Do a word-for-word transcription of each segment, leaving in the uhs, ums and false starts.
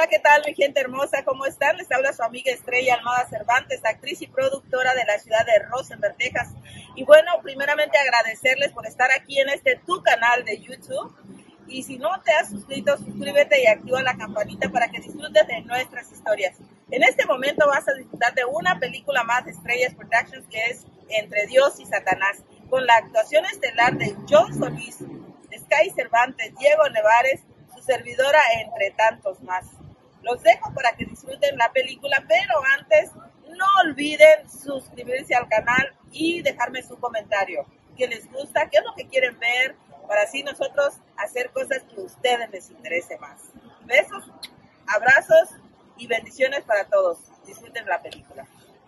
Hola, ¿qué tal, mi gente hermosa? ¿Cómo están? Les habla su amiga Estrella Almada Cervantes, actriz y productora de la ciudad de Rosenberg, Texas. Y bueno, primeramente agradecerles por estar aquí en este tu canal de YouTube. Y si no te has suscrito, suscríbete y activa la campanita para que disfrutes de nuestras historias. En este momento vas a disfrutar de una película más de Estrellas Productions, que es Entre Dios y Satanás, con la actuación estelar de John Solís, Sky Cervantes, Diego Nevares, su servidora, entre tantos más. Los dejo para que disfruten la película, pero antes no olviden suscribirse al canal y dejarme su comentario. ¿Qué les gusta? ¿Qué es lo que quieren ver? Para así nosotros hacer cosas que a ustedes les interese más. Besos, abrazos y bendiciones para todos. Disfruten la película.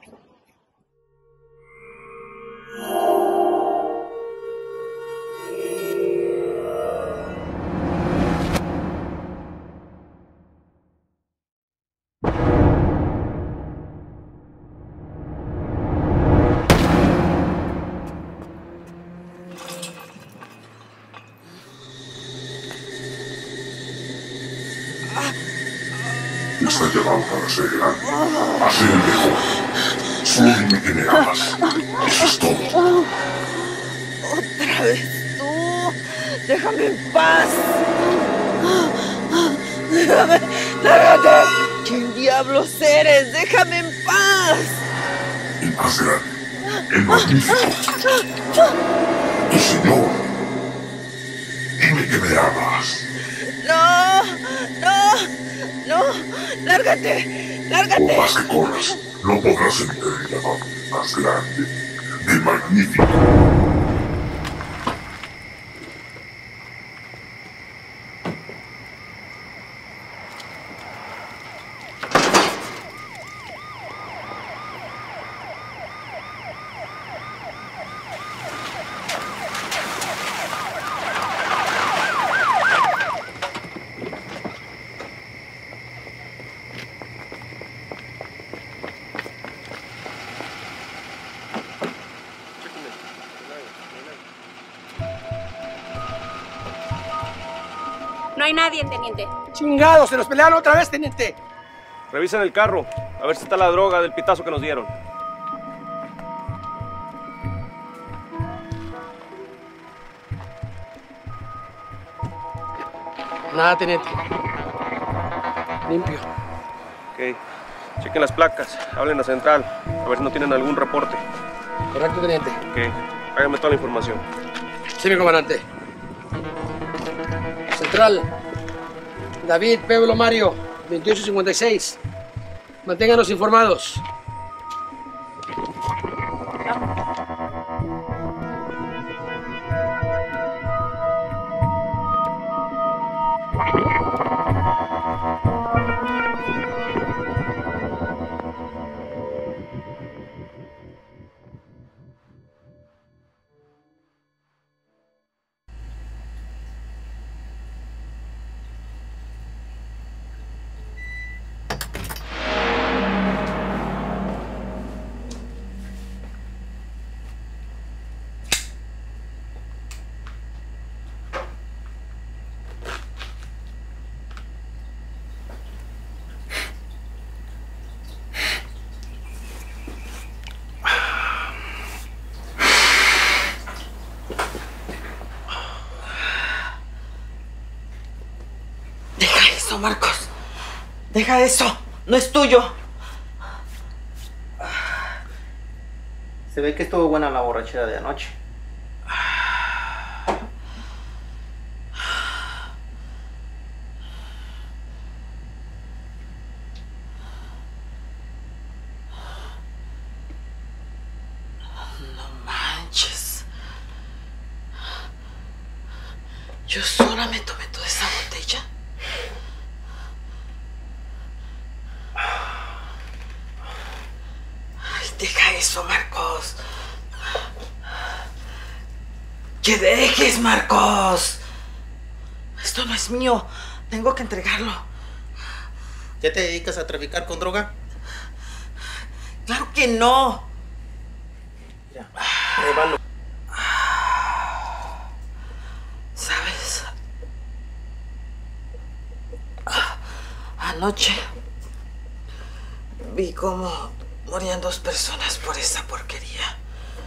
Está llegando para ser grande, a ser el mejor. Solo dime que me amas. Eso es todo. Otra vez tú. Déjame en paz. Déjame. Lárgate. ¿Quién diablos eres? Déjame en paz. El más grande, el magnífico, tu señor. Dime que me amas. No, no, no. Lárgate, lárgate. Por más que corras, no podrás evitar el llamado más grande, de magnífico. No hay nadie, teniente. ¡Chingados! ¡Se nos pelearon otra vez, teniente! Revisen el carro, a ver si está la droga del pitazo que nos dieron. Nada, teniente. Limpio. Ok. Chequen las placas, hablen a central, a ver si no tienen algún reporte. Correcto, teniente. Ok. Háganme toda la información. Sí, mi comandante. Central. David Pueblo Mario, veintiocho cincuenta y seis. Manténganos informados. Marcos, deja eso, no es tuyo. Se ve que estuvo buena la borrachera de anoche. No manches. Yo sola me tomé toda esa botella. Deja eso, Marcos. ¡Que dejes, Marcos! Esto no es mío. Tengo que entregarlo. ¿Ya te dedicas a traficar con droga? ¡Claro que no! Ya, pruébalo. ¿Sabes? Anoche vi cómo morían dos personas por esa porquería.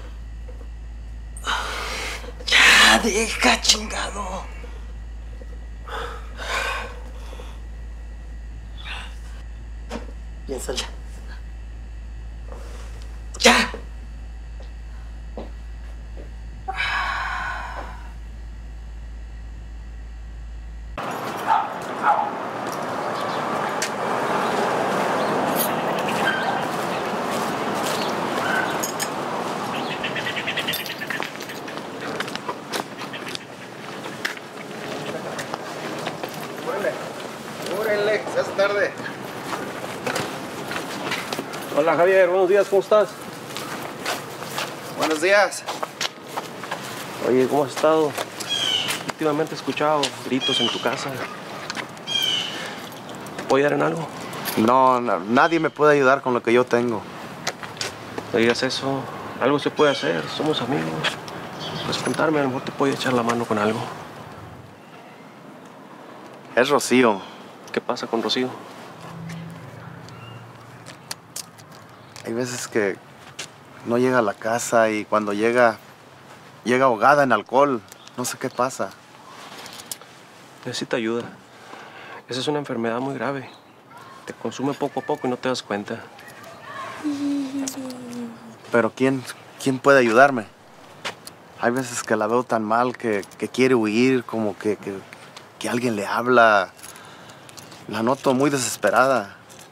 Ya, deja, chingado. Piénsale. Ya. Úrenle, se hace tarde. Hola Javier, buenos días, ¿cómo estás? Buenos días. Oye, ¿cómo has estado? Últimamente he escuchado gritos en tu casa. ¿Puedo ayudar en algo? No, no, nadie me puede ayudar con lo que yo tengo. No digas eso. Algo se puede hacer. Somos amigos. Puedes contarme, a lo mejor te puedo echar la mano con algo. Es Rocío. ¿Qué pasa con Rocío? Hay veces que no llega a la casa y cuando llega, llega ahogada en alcohol. No sé qué pasa. Necesita ayuda. Esa es una enfermedad muy grave. Te consume poco a poco y no te das cuenta. Pero ¿quién, quién puede ayudarme? Hay veces que la veo tan mal que, que quiere huir, como que, que, que alguien le habla. La noto muy desesperada.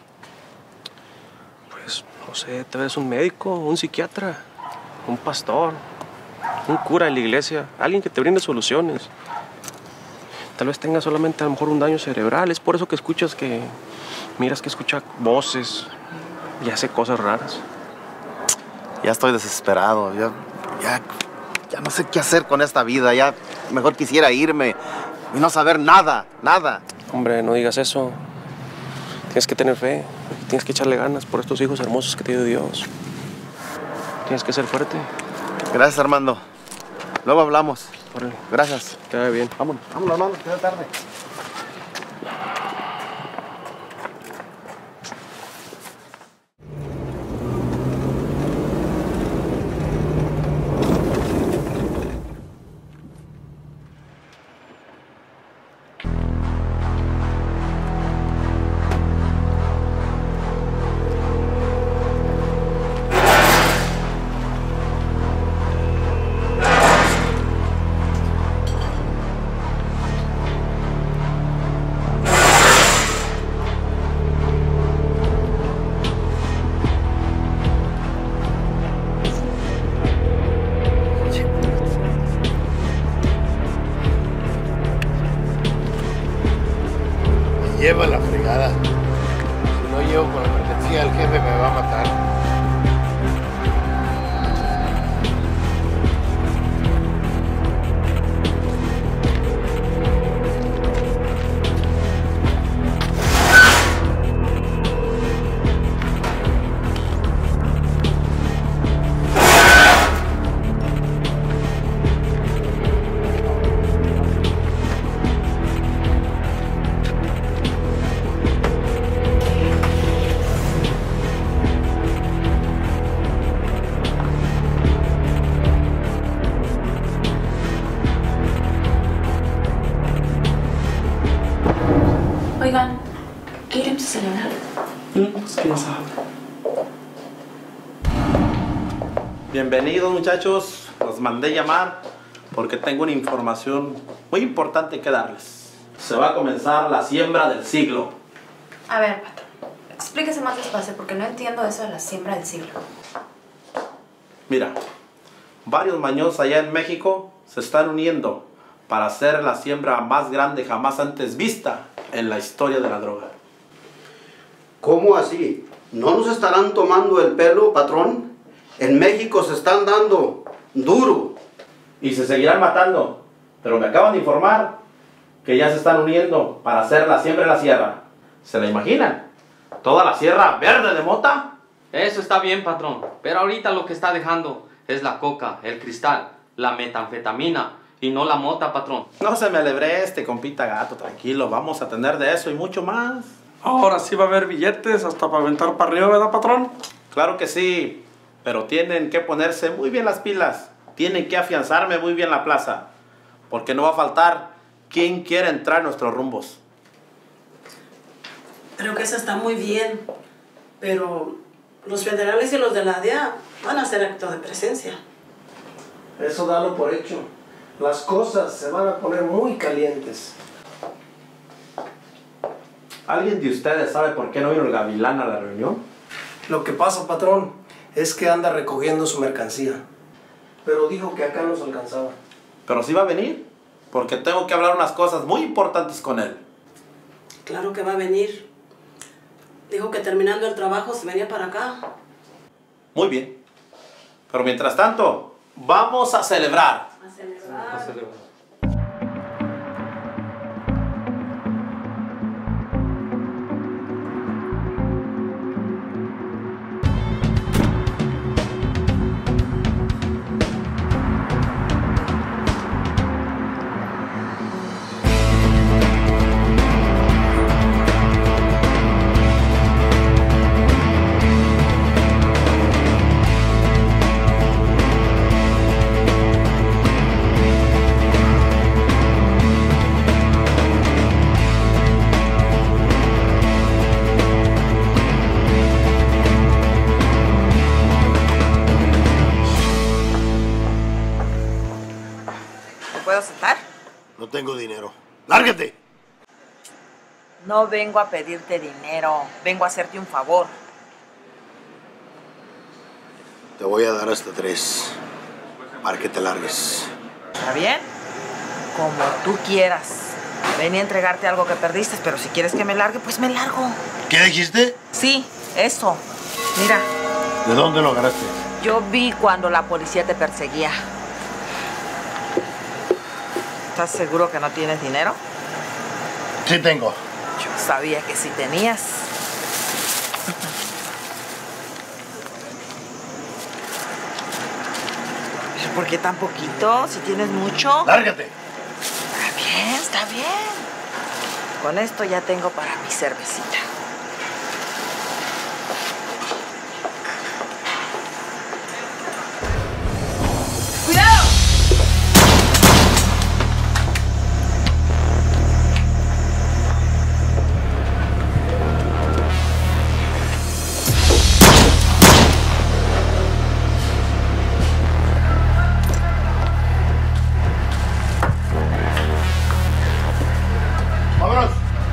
Pues, no sé, tal vez un médico, un psiquiatra, un pastor, un cura en la iglesia, alguien que te brinde soluciones. Tal vez tenga solamente a lo mejor un daño cerebral. Es por eso que escuchas que... Miras que escucha voces y hace cosas raras. Ya estoy desesperado. Ya, ya, ya no sé qué hacer con esta vida. Ya mejor quisiera irme y no saber nada, nada. Hombre, no digas eso. Tienes que tener fe. Tienes que echarle ganas por estos hijos hermosos que te dio Dios. Tienes que ser fuerte. Gracias, Armando. Luego hablamos. Órale. Gracias. Que vaya bien. Vámonos, vámonos, Armando, que ya es tarde. Lleva la fregada. Si no llevo con la mercancía, el jefe me va a matar. Oigan, ¿qué iremos a celebrar? Pues quién sabe. Bienvenidos, muchachos. Los mandé llamar porque tengo una información muy importante que darles. Se va a comenzar la siembra del siglo. A ver, patrón, explíquese más despacio porque no entiendo eso de la siembra del siglo. Mira, varios mañosos allá en México se están uniendo para hacer la siembra más grande jamás antes vista en la historia de la droga. ¿Cómo así? ¿No nos estarán tomando el pelo, patrón? En México se están dando duro. Y se seguirán matando, pero me acaban de informar que ya se están uniendo para hacer la siembra de la sierra. ¿Se la imaginan? ¿Toda la sierra verde de mota? Eso está bien, patrón, pero ahorita lo que está dejando es la coca, el cristal, la metanfetamina y no la mota, patrón. No se me alebre este compita gato, tranquilo, vamos a tener de eso y mucho más. Ahora sí va a haber billetes hasta para aventar para arriba, ¿verdad, patrón? Claro que sí, pero tienen que ponerse muy bien las pilas. Tienen que afianzarme muy bien la plaza, porque no va a faltar quien quiera entrar en nuestros rumbos. Creo que eso está muy bien, pero los federales y los de la D E A van a hacer acto de presencia. Eso dalo por hecho. Las cosas se van a poner muy calientes. ¿Alguien de ustedes sabe por qué no vino el Gavilán a la reunión? Lo que pasa, patrón, es que anda recogiendo su mercancía. Pero dijo que acá nos alcanzaba. Pero sí va a venir, porque tengo que hablar unas cosas muy importantes con él. Claro que va a venir. Dijo que terminando el trabajo se venía para acá. Muy bien. Pero mientras tanto, vamos a celebrar. A celebrar. A celebrar. ¿Puedo sentar? No tengo dinero. ¡Lárgate! No vengo a pedirte dinero, vengo a hacerte un favor. Te voy a dar hasta tres para que te largues. ¿Está bien? Como tú quieras. Venía a entregarte algo que perdiste, pero si quieres que me largue, pues me largo. ¿Qué dijiste? Sí, eso. Mira. ¿De dónde lo agarraste? Yo vi cuando la policía te perseguía. ¿Estás seguro que no tienes dinero? Sí tengo. Yo sabía que sí tenías. ¿Pero por qué tan poquito? Si tienes mucho. ¡Lárgate! Está bien, está bien. Con esto ya tengo para mi cervecita. ¡Cuidado! ¡Vámonos!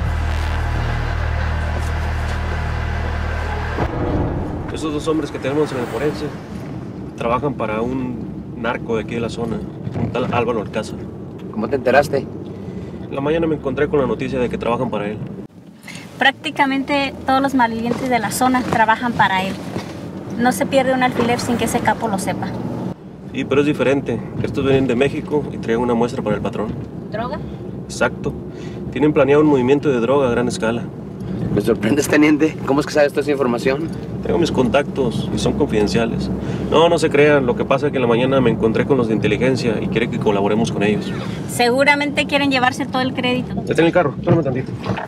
Esos dos hombres que tenemos en el forense trabajan para un narco de aquí de la zona, un tal Álvaro Alcázar. ¿Cómo te enteraste? En la mañana me encontré con la noticia de que trabajan para él. Prácticamente todos los malvivientes de la zona trabajan para él. No se pierde un alfiler sin que ese capo lo sepa. Sí, pero es diferente. Estos vienen de México y traen una muestra para el patrón. ¿Droga? Exacto. Tienen planeado un movimiento de droga a gran escala. Me sorprendes, teniente. ¿Cómo es que sabes toda esa información? Tengo mis contactos y son confidenciales. No, no se crean. Lo que pasa es que en la mañana me encontré con los de inteligencia y quieren que colaboremos con ellos. Seguramente quieren llevarse todo el crédito. Detén en el carro. Espérame tantito.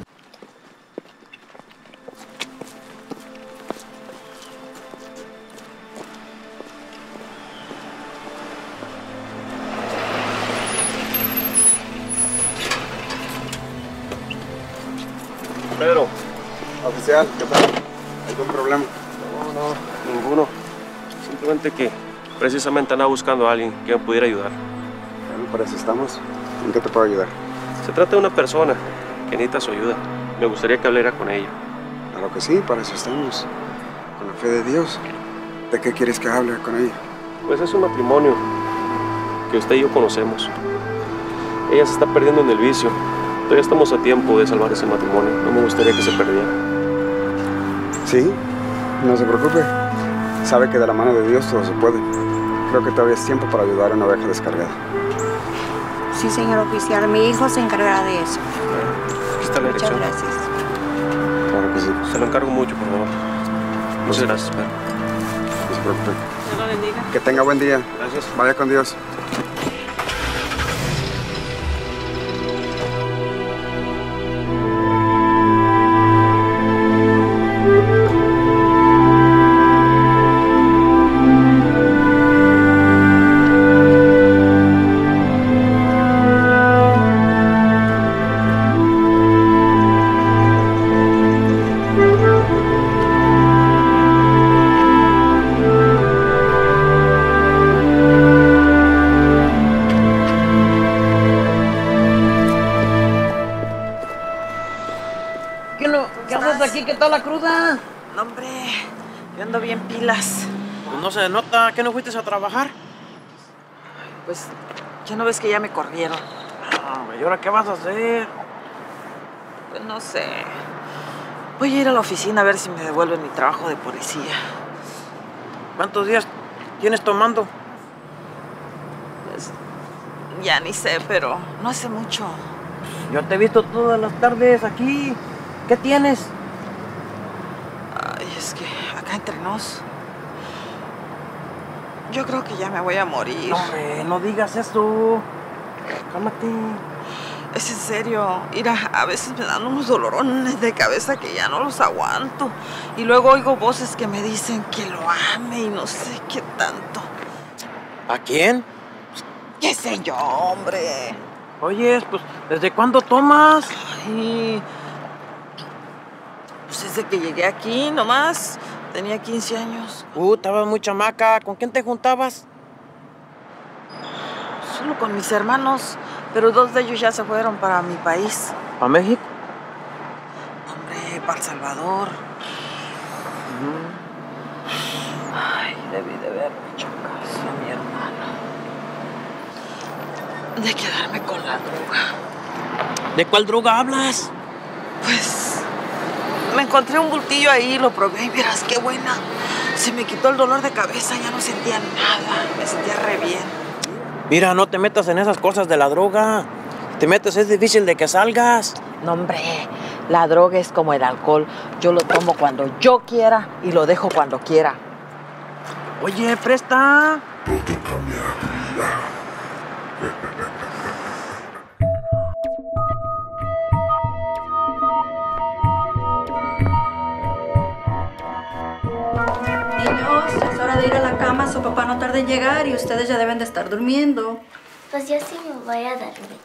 Pedro. Oficial, ¿qué tal? ¿Algún problema? No, no, ninguno. Simplemente que precisamente andaba buscando a alguien que me pudiera ayudar. Bueno, para eso estamos. ¿En qué te puedo ayudar? Se trata de una persona que necesita su ayuda. Me gustaría que hablara con ella. Claro que sí, para eso estamos. Con la fe de Dios. ¿De qué quieres que hable con ella? Pues es un matrimonio que usted y yo conocemos. Ella se está perdiendo en el vicio. Todavía estamos a tiempo de salvar ese matrimonio. No me gustaría que se perdiera. Sí, no se preocupe. Sabe que de la mano de Dios todo se puede. Creo que todavía es tiempo para ayudar a una oveja descargada. Sí, señor oficial. Mi hijo se encargará de eso. Aquí está la Muchas dirección. gracias. Claro que sí. Se lo encargo mucho, por favor. Muchas gracias, Pedro. No se preocupe. Dios lo bendiga. Que tenga buen día. Gracias. Vaya con Dios. ¿Qué haces aquí? ¿Qué tal la cruda? No, hombre, yo ando bien pilas. Pues no se nota. ¿Qué no fuiste a trabajar? Pues, ¿ya no ves que ya me corrieron? ¿Y ahora qué vas a hacer? Pues no sé. Voy a ir a la oficina a ver si me devuelven mi trabajo de policía. ¿Cuántos días tienes tomando? Pues, ya ni sé, pero no hace mucho. Yo te he visto todas las tardes aquí. ¿Qué tienes? Ay, es que acá entre nos... Yo creo que ya me voy a morir. No, hombre, no digas eso. Cálmate. Es en serio. Mira, a veces me dan unos dolorones de cabeza que ya no los aguanto. Y luego oigo voces que me dicen que lo ame y no sé qué tanto. ¿A quién? ¿Qué sé yo, hombre? Oye, pues, ¿desde cuándo tomas? Ay, pues desde que llegué aquí nomás. Tenía quince años. Uh, estabas muy chamaca. ¿Con quién te juntabas? Solo con mis hermanos, pero dos de ellos ya se fueron para mi país. ¿A México? Hombre, para El Salvador. Uh-huh. Ay, debí de haber hecho caso a mi hermano. De quedarme con la droga. ¿De cuál droga hablas? Pues, me encontré un bultillo ahí, lo probé y vieras qué buena. Se me quitó el dolor de cabeza, ya no sentía nada. Me sentía re bien. Mira, no te metas en esas cosas de la droga. Si te metes es difícil de que salgas. No, hombre, la droga es como el alcohol. Yo lo tomo cuando yo quiera y lo dejo cuando quiera. Oye, presta. Todo cambiará tu vida. Niños, es hora de ir a la cama. Su papá no tarda en llegar y ustedes ya deben de estar durmiendo. Pues yo sí me voy a dormir.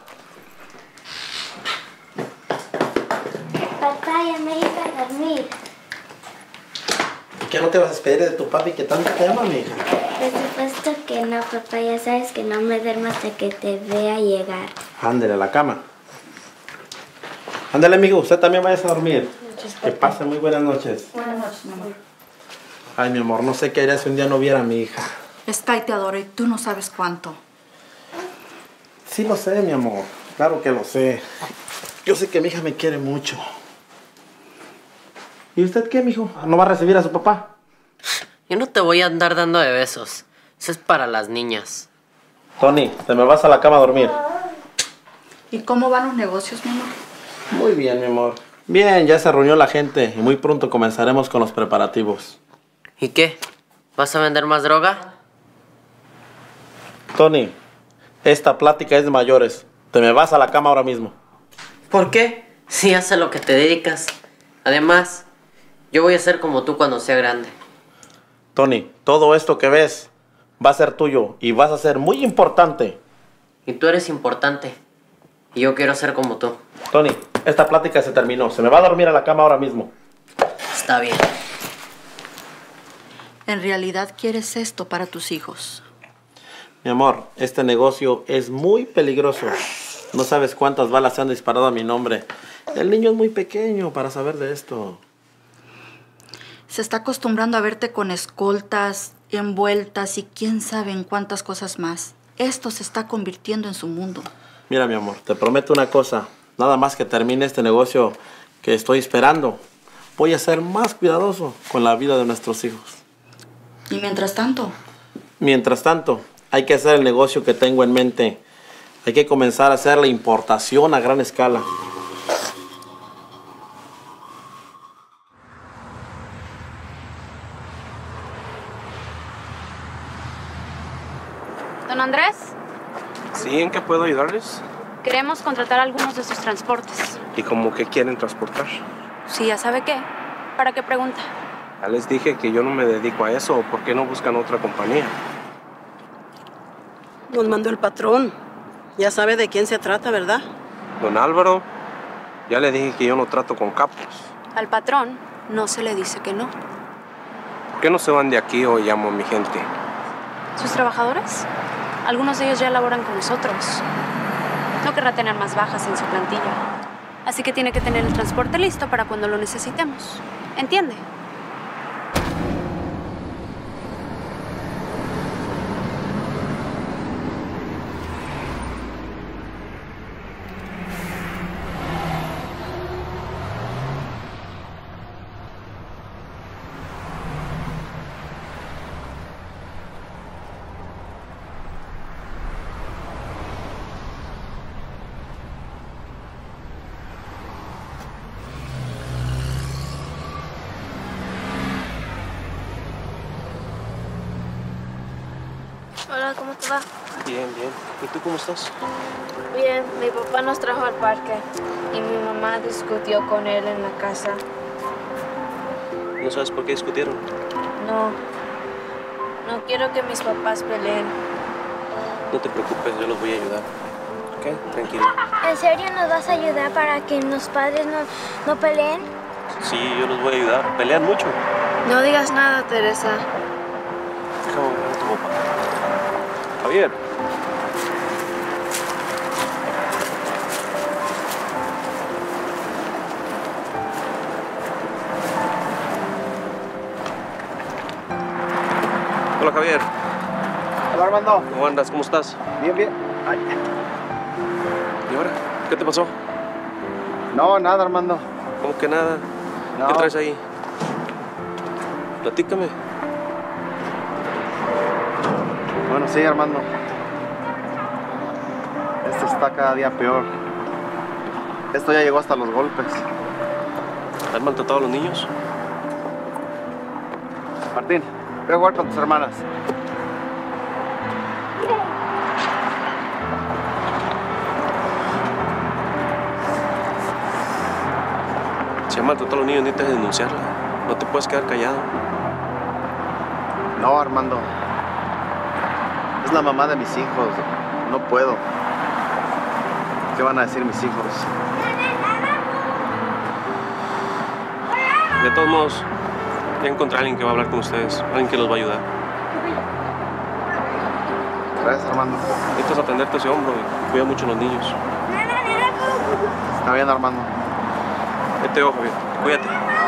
Papá, ya me iba a dormir. ¿Por qué no te vas a despedir de tu papi que tanto te ama, mija? Por supuesto que no, papá. Ya sabes que no me duermo hasta que te vea llegar. Ándale a la cama. Ándale, amigo, usted también vaya a dormir. Que pase muy buenas noches. Buenas noches, mamá. Ay, mi amor, no sé qué haría si un día no viera a mi hija. Sky te adora y tú no sabes cuánto. Sí lo sé, mi amor. Claro que lo sé. Yo sé que mi hija me quiere mucho. ¿Y usted qué, mijo? ¿No va a recibir a su papá? Yo no te voy a andar dando de besos. Eso es para las niñas. Tony, te me vas a la cama a dormir. ¿Y cómo van los negocios, mi amor? Muy bien, mi amor. Bien, ya se reunió la gente y muy pronto comenzaremos con los preparativos. ¿Y qué? ¿Vas a vender más droga? Tony, esta plática es de mayores. Te me vas a la cama ahora mismo. ¿Por qué? Si haces lo que te dedicas. Además, yo voy a ser como tú cuando sea grande. Tony, todo esto que ves va a ser tuyo y vas a ser muy importante. Y tú eres importante. Y yo quiero ser como tú. Tony, esta plática se terminó. Se me va a dormir a la cama ahora mismo. Está bien. ¿En realidad quieres esto para tus hijos? Mi amor, este negocio es muy peligroso. No sabes cuántas balas se han disparado a mi nombre. El niño es muy pequeño para saber de esto. Se está acostumbrando a verte con escoltas, envueltas y quién sabe en cuántas cosas más. Esto se está convirtiendo en su mundo. Mira, mi amor, te prometo una cosa. Nada más que termine este negocio que estoy esperando, voy a ser más cuidadoso con la vida de nuestros hijos. ¿Y mientras tanto? Mientras tanto, hay que hacer el negocio que tengo en mente. Hay que comenzar a hacer la importación a gran escala. Don Andrés, ¿Sí? ¿En qué puedo ayudarles? queremos contratar algunos de sus transportes. ¿Y cómo qué quieren transportar? Sí, ya sabe qué. ¿Para qué pregunta? Ya les dije que yo no me dedico a eso. ¿Por qué no buscan otra compañía? Nos mandó el patrón. Ya sabe de quién se trata, ¿verdad? Don Álvaro, ya le dije que yo no trato con capos. Al patrón no se le dice que no. ¿Por qué no se van de aquí o llamo a mi gente? ¿Sus trabajadores? Algunos de ellos ya laboran con nosotros. No querrá tener más bajas en su plantilla. Así que tiene que tener el transporte listo para cuando lo necesitemos. ¿Entiende? Hola, ¿cómo te va? Bien, bien. ¿Y tú cómo estás? Bien, mi papá nos trajo al parque y mi mamá discutió con él en la casa. ¿No sabes por qué discutieron? No, no quiero que mis papás peleen. No te preocupes, yo los voy a ayudar. ¿Ok? Tranquilo. ¿En serio nos vas a ayudar para que los padres no, no peleen? Sí, yo los voy a ayudar. Pelean mucho. No digas nada, Teresa. Déjame ver a tu papá. Javier. Hola, Javier. Hola, Armando. ¿Cómo andas? ¿Cómo estás? Bien, bien. Ay. ¿Y ahora? ¿Qué te pasó? No, nada, Armando. ¿Cómo que nada? No. ¿Qué traes ahí? Platícame. Bueno, sí, Armando. Esto está cada día peor. Esto ya llegó hasta los golpes. ¿Han maltratado a los niños? Martín, ve a jugar con tus hermanas. Si han maltratado a los niños, necesitas denunciarla. No te puedes quedar callado. No, Armando. Es la mamá de mis hijos. No puedo. ¿Qué van a decir mis hijos? De todos modos, ya encontré a alguien que va a hablar con ustedes. Alguien que los va a ayudar. Gracias, Armando. Necesitas atenderte a ese hombro y cuida mucho a los niños. Está bien, Armando. Ahí te veo, Javier. Cuídate.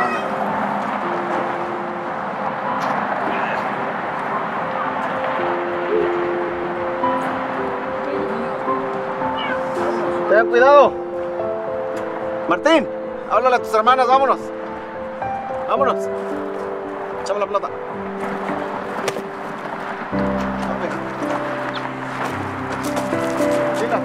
Ten cuidado. Martín, háblale a tus hermanas, vámonos. Vámonos. Échame la pelota. Chicas.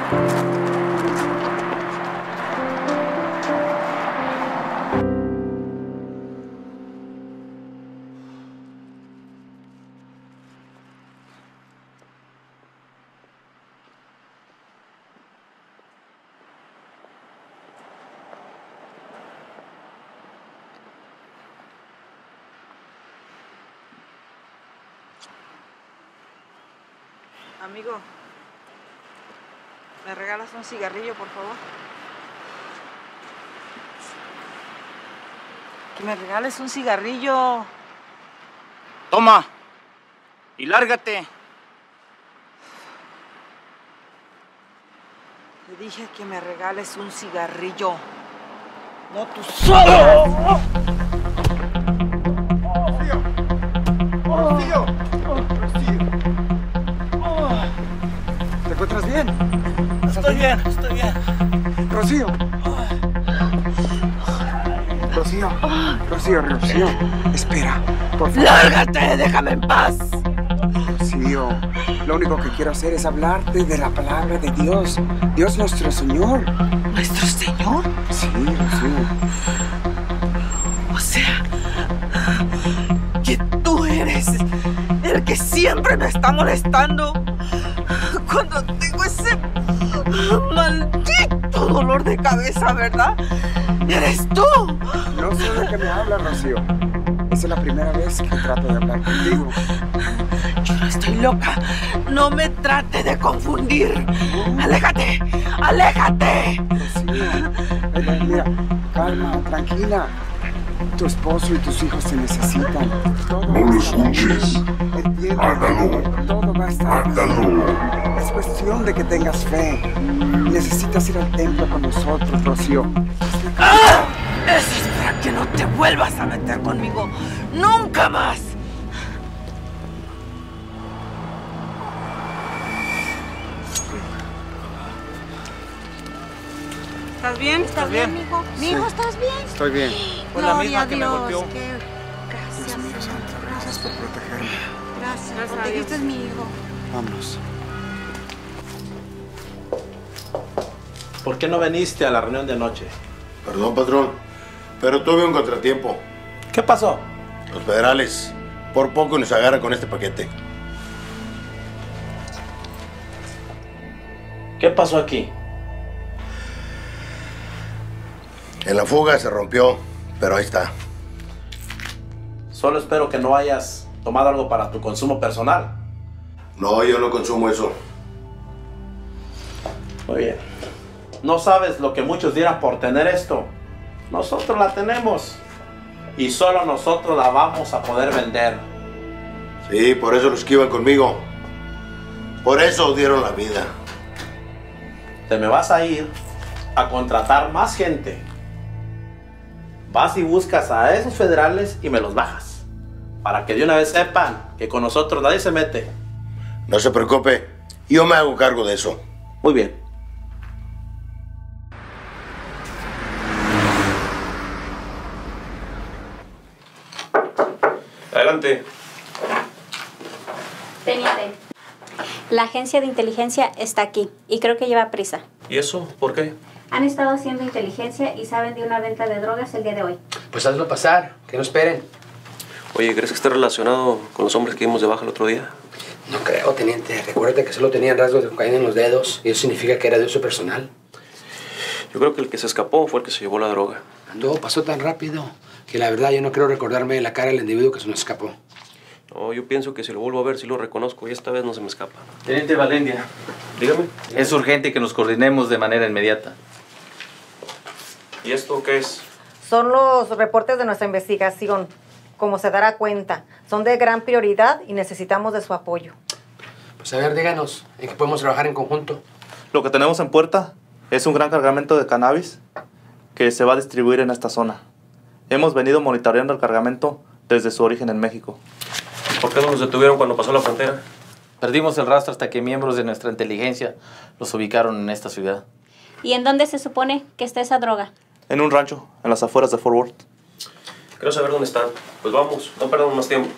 Amigo, ¿me regalas un cigarrillo, por favor? Que me regales un cigarrillo. Toma. Y lárgate. Te dije que me regales un cigarrillo. No tú solo. ¡Rocío! ¡Rocío! ¿Te encuentras bien? Estoy bien, estoy bien. Rocío. Rocío. Rocío, Rocío. Espera, por favor. ¡Lárgate! ¡Déjame en paz! Rocío, lo único que quiero hacer es hablarte de la palabra de Dios. Dios nuestro Señor. ¿Nuestro Señor? Sí, Rocío. O sea, que tú eres el que siempre me está molestando cuando tengo ese maldito dolor de cabeza, ¿verdad? ¡Eres tú! No sé de qué me hablas, Rocío. Esa es la primera vez que trato de hablar contigo. Yo no estoy loca. No me trate de confundir. ¡Aléjate! ¡Aléjate! Rocío, mira, calma, tranquila. Tu esposo y tus hijos te necesitan. No lo escuches. Mátalo. Todo va a estar Mátalo. Es cuestión de que tengas fe. Necesitas ir al templo con nosotros, Rocío. ¡Ah! Eso es para que no te vuelvas a meter conmigo. ¡Nunca más! ¿Estás bien? ¿Estás bien, mijo? Mijo, Sí. ¿estás bien? Estoy bien. Fue la Gloria misma a que me Dios, golpeó. qué- Gracias, Dios mío, Señor. santo, gracias por protegerme. Gracias. Gracias a Protegiste a Dios. mi hijo. Vámonos. ¿Por qué no viniste a la reunión de anoche? Perdón, patrón, pero tuve un contratiempo. ¿Qué pasó? Los federales por poco nos agarran con este paquete. ¿Qué pasó aquí? En la fuga se rompió, pero ahí está. Solo espero que no hayas tomado algo para tu consumo personal. No, yo no consumo eso. Muy bien. No sabes lo que muchos dieran por tener esto. Nosotros la tenemos. Y solo nosotros la vamos a poder vender. Sí, por eso los que iban conmigo. Por eso dieron la vida. Te me vas a ir a contratar más gente. Vas y buscas a esos federales y me los bajas. Para que de una vez sepan que con nosotros nadie se mete. No se preocupe, yo me hago cargo de eso. Muy bien. Adelante. Teniente, la agencia de inteligencia está aquí y creo que lleva prisa. ¿Y eso? ¿Por qué? Han estado haciendo inteligencia y saben de una venta de drogas el día de hoy. Pues hazlo pasar, que no esperen. Oye, ¿crees que esté relacionado con los hombres que vimos de baja el otro día? No creo, teniente. Recuérdate que solo tenían rasgos de cocaína en los dedos y eso significa que era de uso personal. Yo creo que el que se escapó fue el que se llevó la droga. Todo pasó tan rápido que la verdad yo no creo recordarme la cara del individuo que se nos escapó. No, yo pienso que si lo vuelvo a ver, sí lo reconozco y esta vez no se me escapa. Teniente Valendia. Dígame. Es urgente que nos coordinemos de manera inmediata. ¿Y esto qué es? Son los reportes de nuestra investigación. Como se dará cuenta, son de gran prioridad y necesitamos de su apoyo. Pues a ver, díganos, ¿en qué podemos trabajar en conjunto? Lo que tenemos en puerta es un gran cargamento de cannabis que se va a distribuir en esta zona. Hemos venido monitoreando el cargamento desde su origen en México. ¿Por qué no nos detuvieron cuando pasó la frontera? Perdimos el rastro hasta que miembros de nuestra inteligencia los ubicaron en esta ciudad. ¿Y en dónde se supone que está esa droga? En un rancho, en las afueras de Fort Worth. Quiero saber dónde están. Pues vamos, no perdamos más tiempo.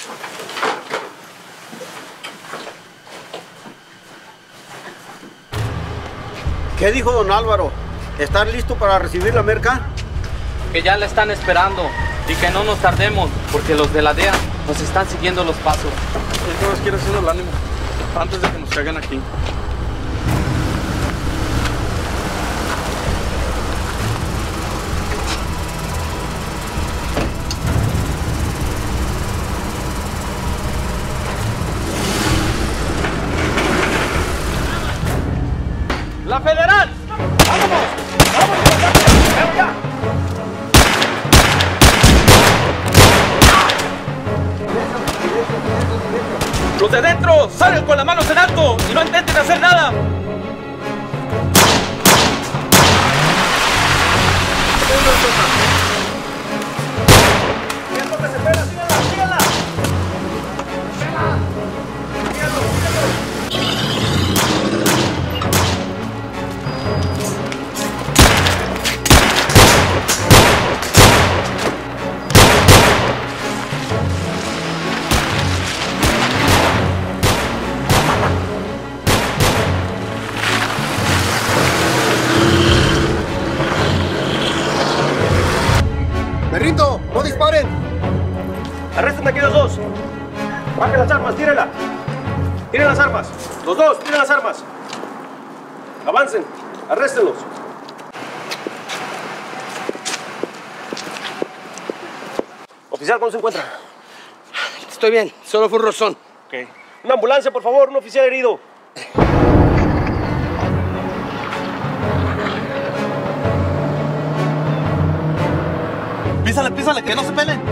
¿Qué dijo don Álvaro? ¿Están listos para recibir la merca? Que ya la están esperando y que no nos tardemos porque los de la D E A nos están siguiendo los pasos. Entonces quiero hacernos el ánimo antes de que nos caigan aquí. ¡La Federal! ¡Vámonos! ¡Vamos! ¡Ven ya! ¡Los de dentro! ¡Salgan con las manos en alto! ¡Y no intenten hacer nada! ¿Qué es lo que se espera? ¡Síganla! ¡Síganla! ¡Perrito, no disparen! ¡Arresten aquí los dos! ¡Bajen las armas, tírenla! ¡Tiren las armas! ¡Los dos, tiren las armas! ¡Avancen! ¡Arréstenlos! Oficial, ¿cómo se encuentra? Estoy bien, solo fue un rozón. Ok. Una ambulancia, por favor, un oficial herido. Písale, písale, que no se peleen.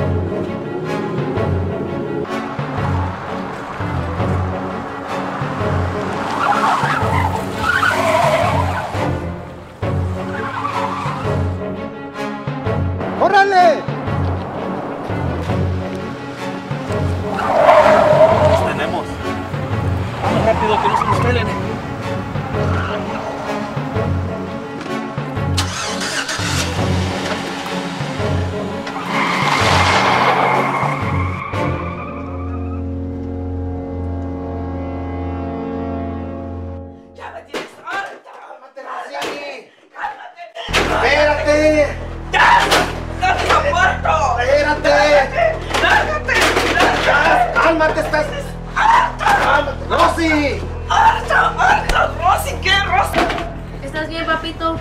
¡Órale! Los tenemos. Vamos rápido, que no se nos peleen. ¡Espérate! ¡Ya! ¡Estás muerto! ¡Espérate! ¡Lárgate! ¡Lárgate! ¡Cálmate! ¡Estás... ¡Cálmate! ¡Rosy! ¡Harto! ¡Harto! ¡Rosy! ¿Qué, Rosy? ¿Estás bien, papito?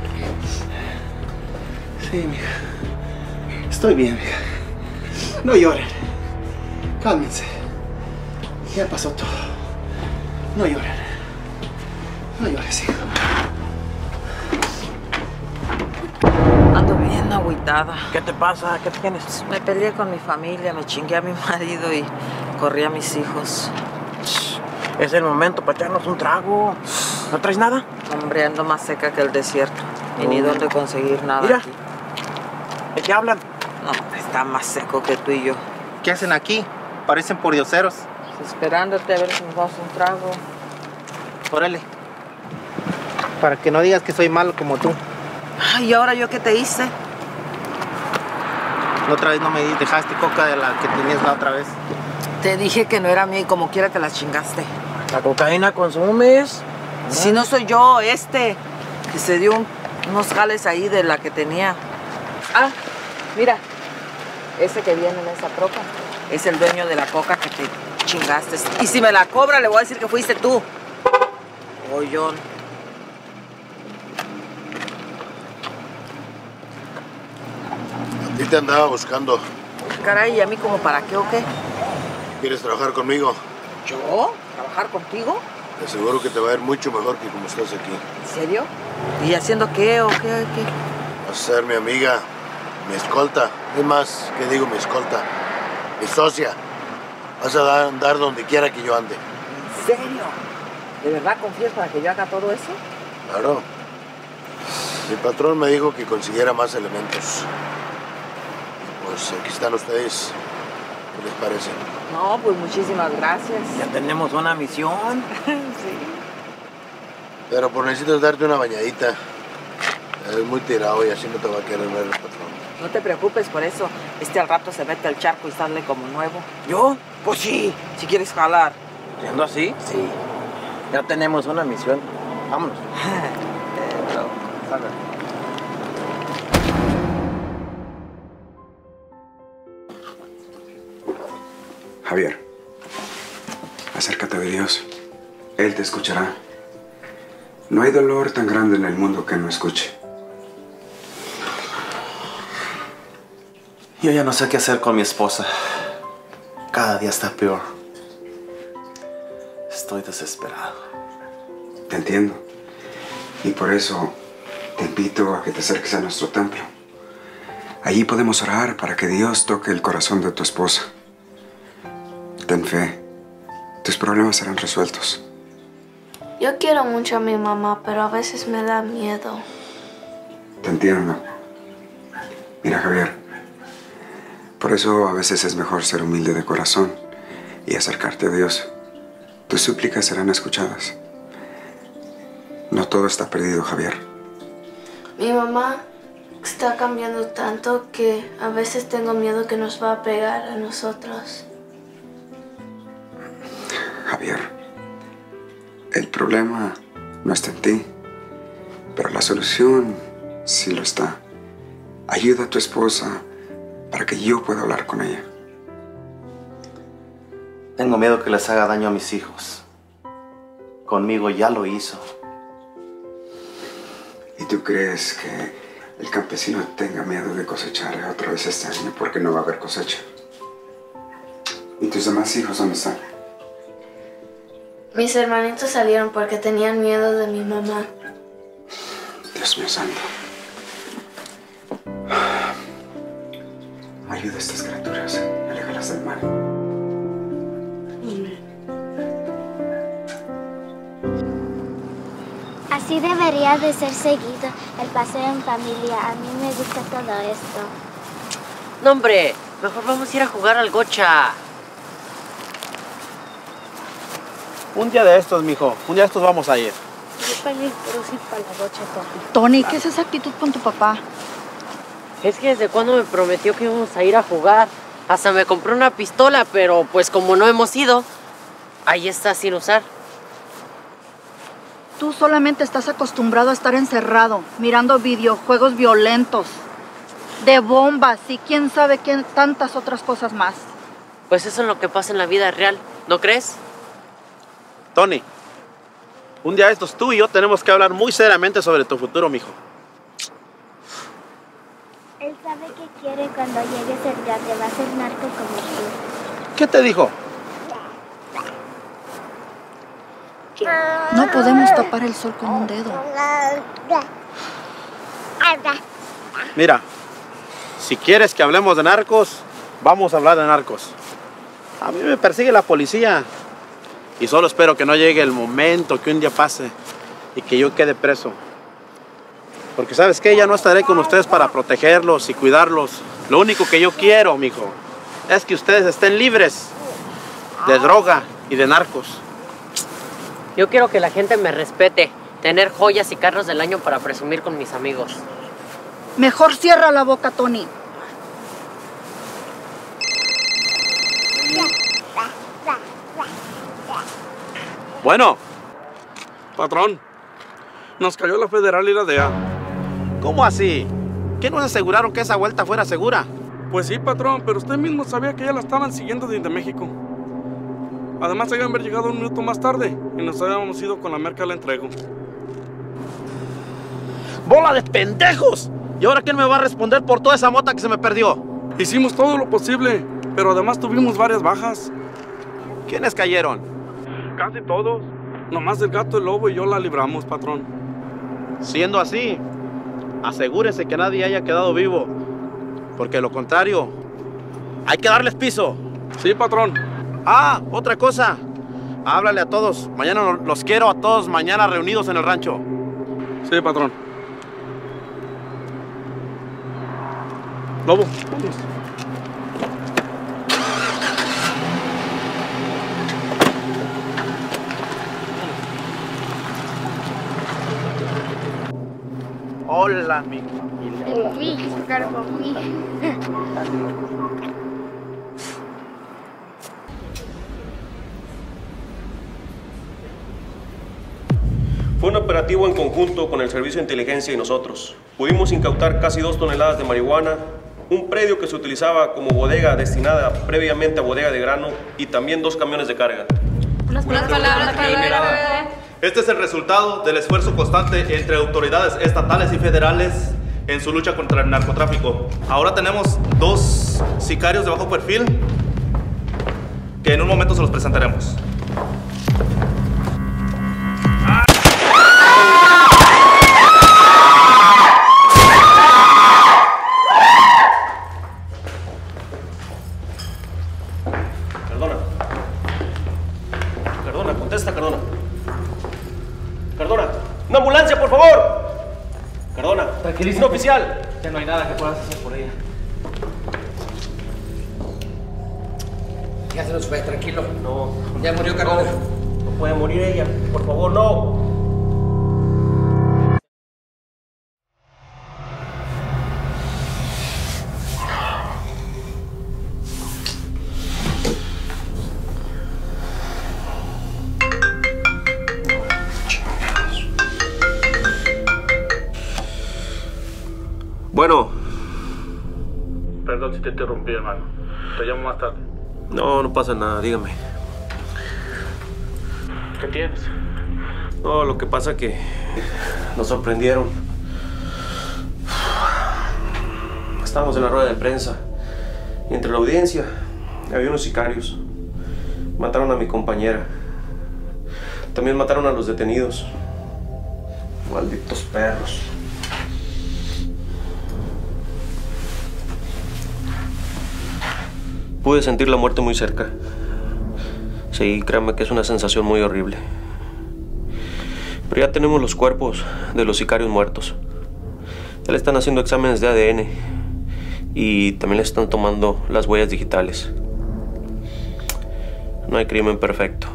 Sí, mija. Estoy bien, mija. No lloren. Cálmense. Ya pasó todo. No lloren. No llores, hija. Ando bien agüitada. ¿Qué te pasa? ¿Qué tienes? Me peleé con mi familia, me chingué a mi marido y corrí a mis hijos. Es el momento para echarnos un trago. ¿No traes nada? Hombre, ando más seca que el desierto. Y ni dónde conseguir nada. Mira. Aquí. ¿De qué hablan? No, está más seco que tú y yo. ¿Qué hacen aquí? Parecen pordioseros. Esperándote a ver si nos das un trago. Órale. Para que no digas que soy malo como tú. Ay, ¿y ahora yo qué te hice? La otra vez no me dejaste coca de la que tenías la otra vez. Te dije que no era mía y como quiera te la chingaste. ¿La cocaína consumes? Si no soy yo, este, que se dio un- unos jales ahí de la que tenía. Ah, mira, ese que viene en esa troca es el dueño de la coca que te chingaste. Y si me la cobra, le voy a decir que fuiste tú. Ollón. A ti te andaba buscando. Caray, ¿y a mí como para qué o qué? ¿Quieres trabajar conmigo? ¿Yo? ¿Trabajar contigo? Te aseguro que te va a ir mucho mejor que como estás aquí. ¿En serio? ¿Y haciendo qué o qué? qué? Vas a ser mi amiga, mi escolta. Es más, ¿qué digo mi escolta? Mi socia. Vas a dar- andar donde quiera que yo ande. ¿En serio? ¿De verdad confías para que yo haga todo eso? Claro. Mi patrón me dijo que consiguiera más elementos. Pues aquí están ustedes. ¿Qué les parece? No, pues muchísimas gracias. Ya tenemos una misión. Sí. Pero pues necesitas darte una bañadita. Es muy tirado y así no te va a querer ver el patrón. No te preocupes por eso. Este al rato se mete al charco y sale como nuevo. ¿Yo? Pues sí. Si quieres jalar. ¿Siendo así? Sí. Ya tenemos una misión. Vámonos. Javier, acércate de Dios. Él te escuchará. No hay dolor tan grande en el mundo que no escuche. Yo ya no sé qué hacer con mi esposa. Cada día está peor. Estoy desesperado. Te entiendo. Y por eso te invito a que te acerques a nuestro templo. Allí podemos orar para que Dios toque el corazón de tu esposa. Ten fe. Tus problemas serán resueltos. Yo quiero mucho a mi mamá, pero a veces me da miedo. Te entiendo. Mira, Javier. Por eso a veces es mejor ser humilde de corazón y acercarte a Dios. Tus súplicas serán escuchadas. No todo está perdido, Javier. Mi mamá está cambiando tanto que a veces tengo miedo que nos va a pegar a nosotros. Javier, el problema no está en ti, pero la solución sí lo está. Ayuda a tu esposa para que yo pueda hablar con ella. Tengo miedo que les haga daño a mis hijos. Conmigo ya lo hizo. ¿Y tú crees que el campesino tenga miedo de cosechar otra vez este año porque no va a haber cosecha? ¿Y tus demás hijos dónde están? Mis hermanitos salieron porque tenían miedo de mi mamá. Dios mío santo. Ayuda a estas criaturas, aléjalas del mal. Así debería de ser seguido el paseo en familia. A mí me gusta todo esto. No, hombre, mejor vamos a ir a jugar al gocha. Un día de estos, mijo. Un día de estos vamos a ir. Yo también quiero ir para la gocha, Tony. Tony, ¿qué es esa actitud con tu papá? Es que desde cuando me prometió que íbamos a ir a jugar. Hasta me compró una pistola, pero pues como no hemos ido, ahí está sin usar. Tú solamente estás acostumbrado a estar encerrado, mirando videojuegos violentos, de bombas y quién sabe qué tantas otras cosas más. Pues eso es lo que pasa en la vida real, ¿no crees? Tony, un día de estos tú y yo tenemos que hablar muy seriamente sobre tu futuro, mijo. Él sabe qué quiere cuando llegue a ser grande, va a ser narco como tú. ¿Qué te dijo? No podemos tapar el sol con un dedo. Mira, si quieres que hablemos de narcos, vamos a hablar de narcos. A mí me persigue la policía. Y solo espero que no llegue el momento que un día pase y que yo quede preso. Porque ¿sabes qué? Ya no estaré con ustedes para protegerlos y cuidarlos. Lo único que yo quiero, mijo, es que ustedes estén libres de droga y de narcos. Yo quiero que la gente me respete, tener joyas y carros del año para presumir con mis amigos. Mejor cierra la boca, Tony. Bueno. Patrón, nos cayó la federal y la D E A. ¿Cómo así? ¿Qué nos aseguraron que esa vuelta fuera segura? Pues sí, patrón, pero usted mismo sabía que ya la estaban siguiendo desde México. Además, habían haber llegado un minuto más tarde y nos habíamos ido con la merca a la entrega. ¡Bola de pendejos! ¿Y ahora quién me va a responder por toda esa mota que se me perdió? Hicimos todo lo posible, pero además tuvimos varias bajas. ¿Quiénes cayeron? Casi todos. Nomás el gato, el lobo y yo la libramos, patrón. Siendo así, asegúrese que nadie haya quedado vivo. Porque de lo contrario, hay que darles piso. Sí, patrón. Ah, otra cosa. Háblale a todos. Mañana los quiero a todos mañana reunidos en el rancho. Sí, patrón. Lobo, vamos. Hola, mi familia. Fue un operativo en conjunto con el Servicio de Inteligencia y nosotros. Pudimos incautar casi dos toneladas de marihuana, un predio que se utilizaba como bodega destinada previamente a bodega de grano y también dos camiones de carga. Unas palabras para... Este es el resultado del esfuerzo constante entre autoridades estatales y federales en su lucha contra el narcotráfico. Ahora tenemos dos sicarios de bajo perfil que en un momento se los presentaremos. Cardona. Cardona, contesta, Cardona. Cardona, una ambulancia, por favor. Cardona, tranquilísimo. Un oficial. Ya no hay nada que puedas hacer por ella. Ya se nos fue, tranquilo. No. Ya murió Cardona. No, no puede morir ella. Por favor, no. Bueno. Perdón si te interrumpí, hermano. Te llamo más tarde. No, no pasa nada, dígame. ¿Qué tienes? No, lo que pasa es que nos sorprendieron. Estábamos en la rueda de prensa y entre la audiencia había unos sicarios. Mataron a mi compañera. También mataron a los detenidos. Malditos perros. Pude sentir la muerte muy cerca. Sí, créanme que es una sensación muy horrible. Pero ya tenemos los cuerpos de los sicarios muertos. Ya le están haciendo exámenes de A D N. Y también le están tomando las huellas digitales. No hay crimen perfecto.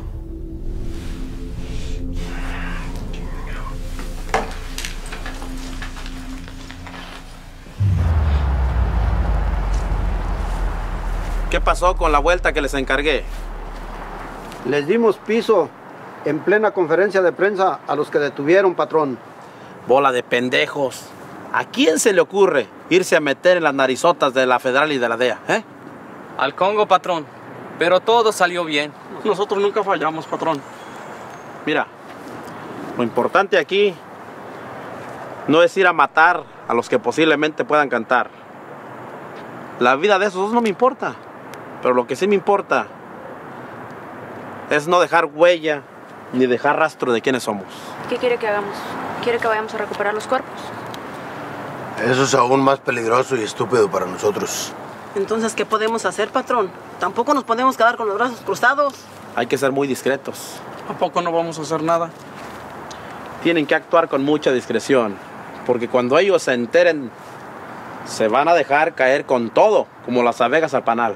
¿Qué pasó con la vuelta que les encargué? Les dimos piso en plena conferencia de prensa a los que detuvieron, patrón. Bola de pendejos. ¿A quién se le ocurre irse a meter en las narizotas de la federal y de la D E A, eh? Al Congo, patrón. Pero todo salió bien. Nosotros nunca fallamos, patrón. Mira, lo importante aquí no es ir a matar a los que posiblemente puedan cantar. La vida de esos dos no me importa. Pero lo que sí me importa es no dejar huella ni dejar rastro de quiénes somos. ¿Qué quiere que hagamos? ¿Quiere que vayamos a recuperar los cuerpos? Eso es aún más peligroso y estúpido para nosotros. Entonces, ¿qué podemos hacer, patrón? Tampoco nos podemos quedar con los brazos cruzados. Hay que ser muy discretos. ¿A poco no vamos a hacer nada? Tienen que actuar con mucha discreción, porque cuando ellos se enteren, se van a dejar caer con todo, como las abejas al panal.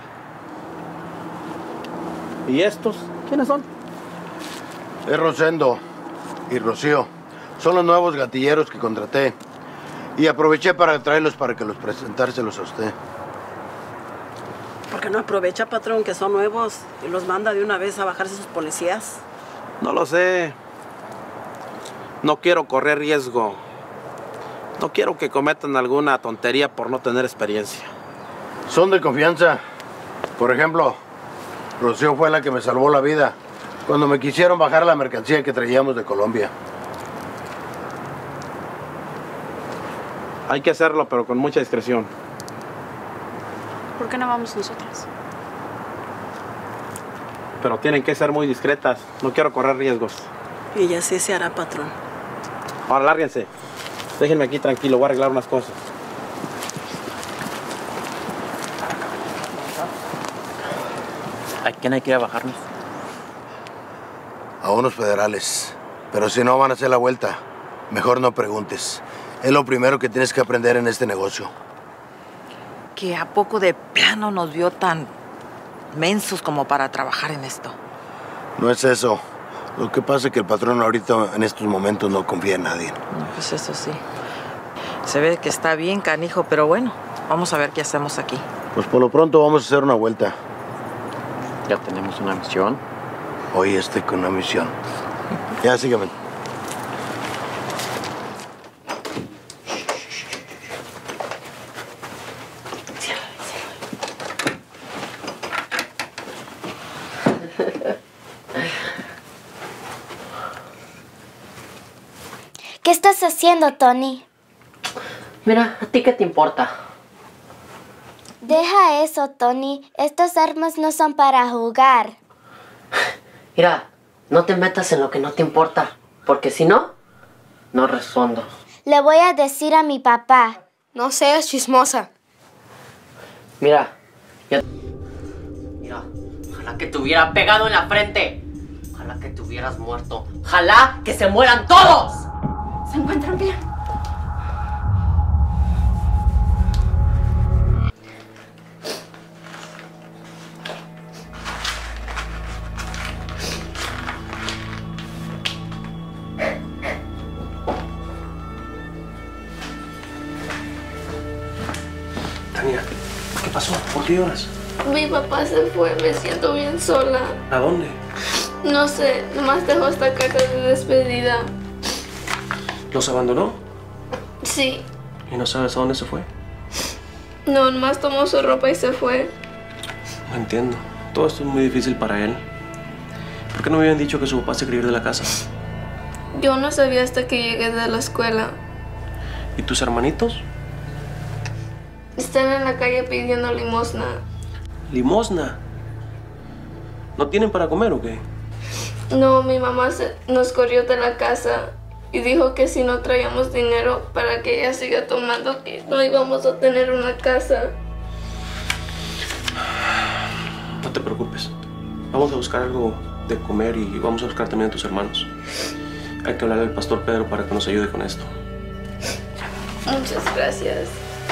¿Y estos? ¿Quiénes son? Es Rosendo y Rocío. Son los nuevos gatilleros que contraté. Y aproveché para traerlos para que los presentárselos a usted. ¿Por qué no aprovecha, patrón, que son nuevos y los manda de una vez a bajarse sus policías? No lo sé. No quiero correr riesgo. No quiero que cometan alguna tontería por no tener experiencia. Son de confianza. Por ejemplo, Rocío fue la que me salvó la vida cuando me quisieron bajar la mercancía que traíamos de Colombia. Hay que hacerlo, pero con mucha discreción. ¿Por qué no vamos nosotras? Pero tienen que ser muy discretas. No quiero correr riesgos. Y ya sí se hará, patrón. Ahora, lárguense. Déjenme aquí tranquilo, voy a arreglar unas cosas. ¿A quién hay que ir a bajarnos? A unos federales. Pero si no van a hacer la vuelta, mejor no preguntes. Es lo primero que tienes que aprender en este negocio. Que a poco de plano nos vio tan mensos como para trabajar en esto. No es eso. Lo que pasa es que el patrón ahorita en estos momentos no confía en nadie. No, pues eso sí. Se ve que está bien, canijo, pero bueno, vamos a ver qué hacemos aquí. Pues por lo pronto vamos a hacer una vuelta. Ya tenemos una misión. Hoy estoy con una misión. Ya, sígueme. ¿Qué estás haciendo, Tony? Mira, ¿a ti qué te importa? Deja eso, Tony. Estas armas no son para jugar. Mira, no te metas en lo que no te importa, porque si no, no respondo. Le voy a decir a mi papá. No seas chismosa. Mira, yo... Mira, ojalá que te hubiera pegado en la frente. Ojalá que te hubieras muerto. Ojalá que se mueran todos. ¿Se encuentran bien? Tania, ¿qué pasó? ¿Por qué lloras? Mi papá se fue, me siento bien sola. ¿A dónde? No sé, nomás dejó esta carta de despedida. ¿Los abandonó? Sí. ¿Y no sabes a dónde se fue? No, nomás tomó su ropa y se fue. No entiendo. Todo esto es muy difícil para él. ¿Por qué no me habían dicho que su papá se quería ir de la casa? Yo no sabía hasta que llegué de la escuela. ¿Y tus hermanitos? Están en la calle pidiendo limosna. ¿Limosna? ¿No tienen para comer o qué? No, mi mamá se, nos corrió de la casa y dijo que si no traíamos dinero para que ella siga tomando, que no íbamos a tener una casa. te preocupes. Vamos a buscar algo de comer y vamos a buscar también a tus hermanos. Hay que hablar al pastor Pedro para que nos ayude con esto. Muchas gracias.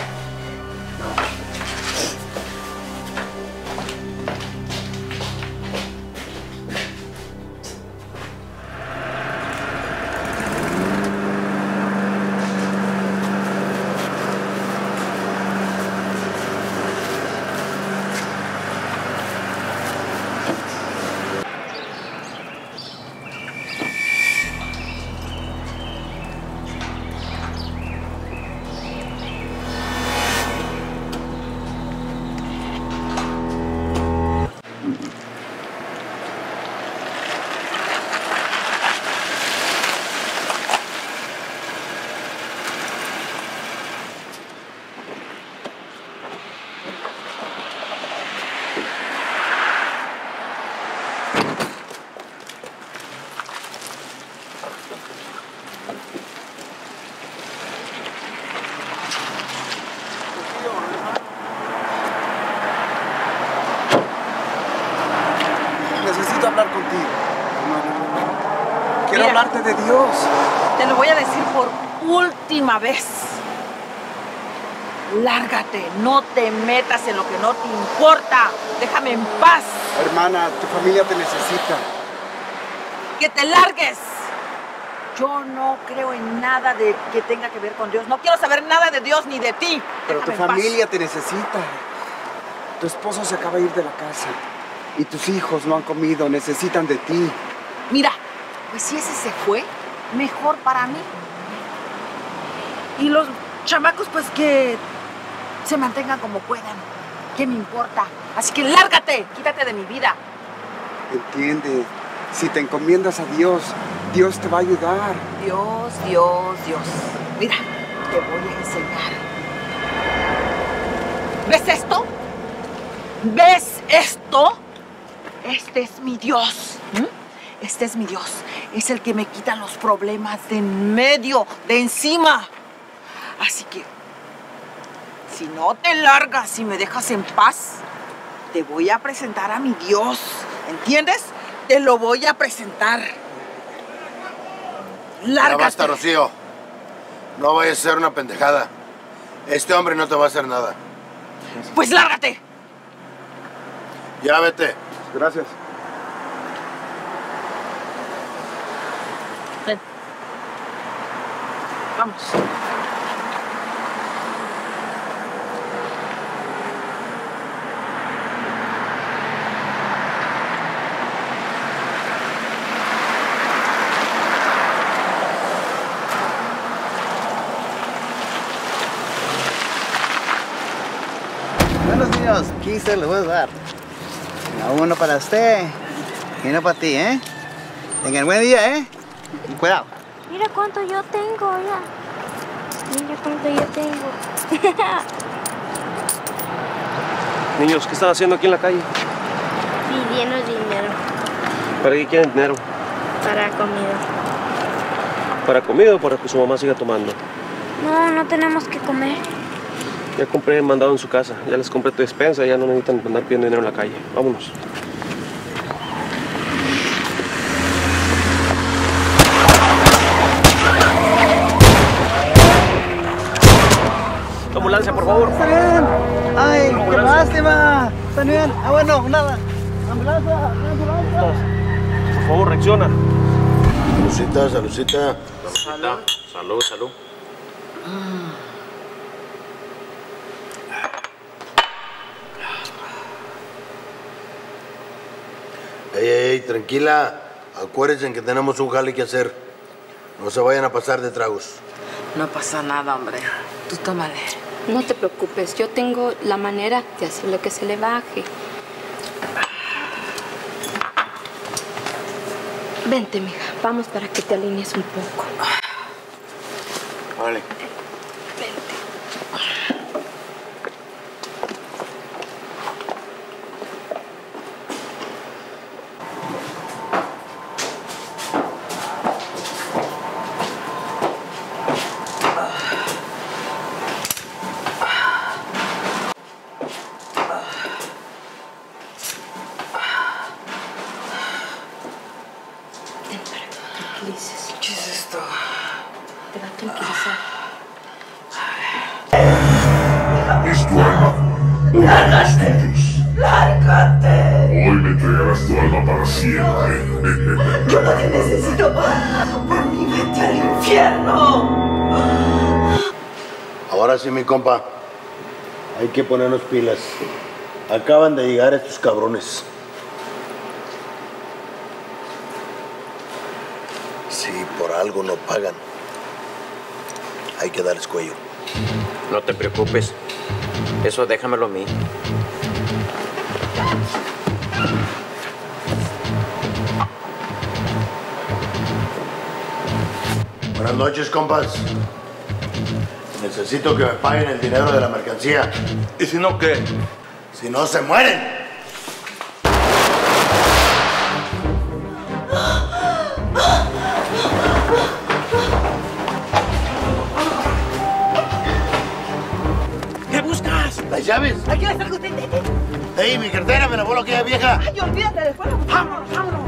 Necesito hablar contigo. Quiero Mira, hablarte de Dios. Te lo voy a decir por última vez. Lárgate, no te metas en lo que no te importa. Déjame en paz. Hermana, tu familia te necesita. Que te largues. Yo no creo en nada de que tenga que ver con Dios. No quiero saber nada de Dios ni de ti. Pero Déjame tu en paz. familia te necesita. Tu esposo se acaba de ir de la casa. Y tus hijos no han comido, necesitan de ti. Mira, pues si ese se fue, mejor para mí. Y los chamacos, pues que se mantengan como puedan. ¿Qué me importa? Así que lárgate, quítate de mi vida. Entiende, si te encomiendas a Dios, Dios te va a ayudar. Dios, Dios, Dios. Mira, te voy a enseñar. ¿Ves esto? ¿Ves esto? Este es mi Dios. ¿Mm? Este es mi Dios. Es el que me quita los problemas de en medio, de encima. Así que, si no te largas y me dejas en paz, te voy a presentar a mi Dios. ¿Entiendes? Te lo voy a presentar. Lárgate. Ya basta, Rocío. No vayas a hacer una pendejada. Este hombre no te va a hacer nada. Pues lárgate. Ya vete. Gracias. Ven. Vamos. Buenos días, aquí se le voy a dar. Uno para usted y uno para ti, ¿eh? Tengan buen día, ¿eh? Y cuidado. Mira cuánto yo tengo, ya. Mira cuánto yo tengo. Niños, ¿qué están haciendo aquí en la calle? Pidiendo dinero ¿Para qué quieren dinero? para comida. ¿Para comida o para que su mamá siga tomando? No, no tenemos que comer. Ya compré mandado en su casa, ya les compré tu despensa, ya no necesitan andar pidiendo dinero en la calle. Vámonos. Ambulancia, por favor. ¿Está bien? Ay, qué lástima. ¿Está bien? Ah, bueno, nada. Ambulancia, ambulancia. Por favor, reacciona. Salucita, salucita. Salud. Salud, salud. Ey, ey, ey, tranquila. Acuérdense que tenemos un jale que hacer. No se vayan a pasar de tragos. No pasa nada, hombre. Tú tómale. No te preocupes, yo tengo la manera de hacerle que se le baje. Vente, mija, vamos para que te alinees un poco. Vale. tranquilizar. Es tu alma. ¡Lárgate! ¡Lárgate! Hoy me entregarás tu alma para siempre. Yo no te necesito. Por mí, vete al infierno. Ahora sí, mi compa. Hay que ponernos pilas. Acaban de llegar estos cabrones. Si por algo no pagan, hay que darles cuello. No te preocupes. Eso déjamelo a mí. Buenas noches, compas. Necesito que me paguen el dinero de la mercancía. ¿Y si no qué? Si no, se mueren. ¿Qué buscas? ¿Las llaves? Aquí las tengo. ¡Ey, mi cartera! ¡Me la voló aquella vieja! Ay, olvídate de fuego. Vámonos, vámonos.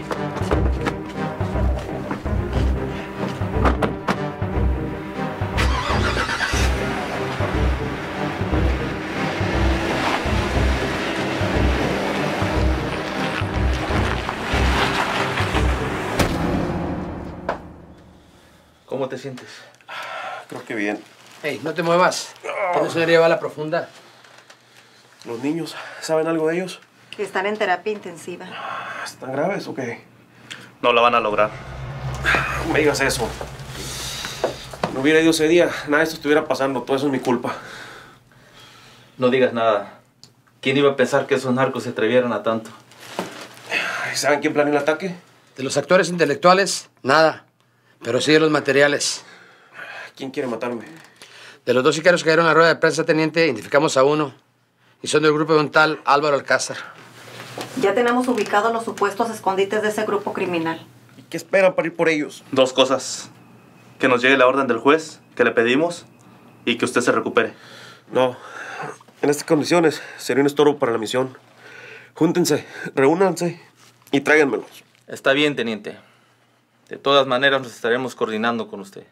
¿Cómo te sientes? Creo que bien. Hey, no te muevas. Tienes una herida de bala profunda. ¿Los niños saben algo de ellos? Que están en terapia intensiva. ¿Están graves o qué? No la van a lograr. No me digas eso. No hubiera ido ese día, nada de esto estuviera pasando. Todo eso es mi culpa. No digas nada. ¿Quién iba a pensar que esos narcos se atrevieran a tanto? ¿Saben quién planeó el ataque? De los actores intelectuales, nada. Pero sí de los materiales. ¿Quién quiere matarme? De los dos sicarios que cayeron a la rueda de prensa, teniente, identificamos a uno. Y son del grupo de un tal Álvaro Alcázar. Ya tenemos ubicados los supuestos escondites de ese grupo criminal. ¿Y qué esperan para ir por ellos? Dos cosas. Que nos llegue la orden del juez que le pedimos y que usted se recupere. No. En estas condiciones sería un estorbo para la misión. Júntense, reúnanse y tráiganmelos. Está bien, teniente. De todas maneras nos estaremos coordinando con usted.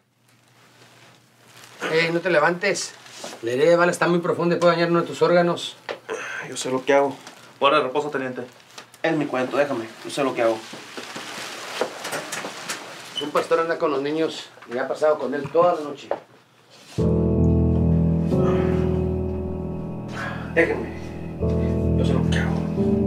Ey, no te levantes. La herida de bala está muy profunda y puede dañar uno de tus órganos. Yo sé lo que hago. Guarda reposo, teniente. Es mi cuento, déjame. Yo sé lo que hago. Un pastor anda con los niños y ha pasado con él toda la noche. Déjenme. Yo sé lo que hago.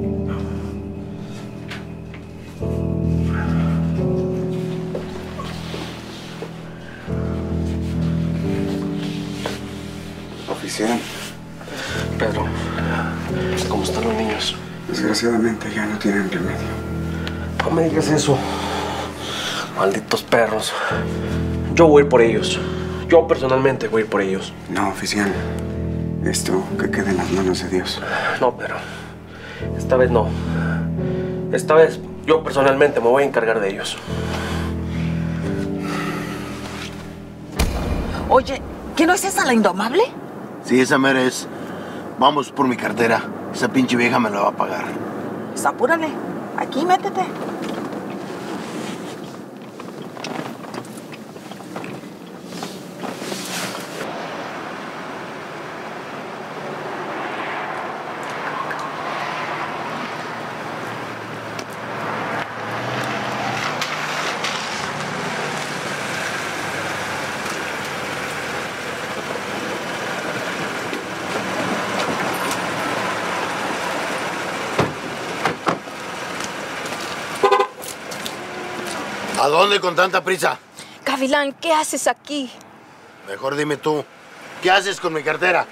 Oficial. Pedro, ¿cómo están los niños? Desgraciadamente ya no tienen remedio. No me digas eso. Malditos perros. Yo voy a ir por ellos. Yo personalmente voy a ir por ellos. No, oficial. Esto que quede en las manos de Dios. No, pero esta vez no. Esta vez yo personalmente me voy a encargar de ellos. Oye, ¿qué no es esa la indomable? Sí, esa mera es. Vamos por mi cartera. Esa pinche vieja me la va a pagar. Pues apúrale. Aquí, métete. ¿A dónde con tanta prisa? Gavilán, ¿qué haces aquí? Mejor dime tú. ¿Qué haces con mi cartera?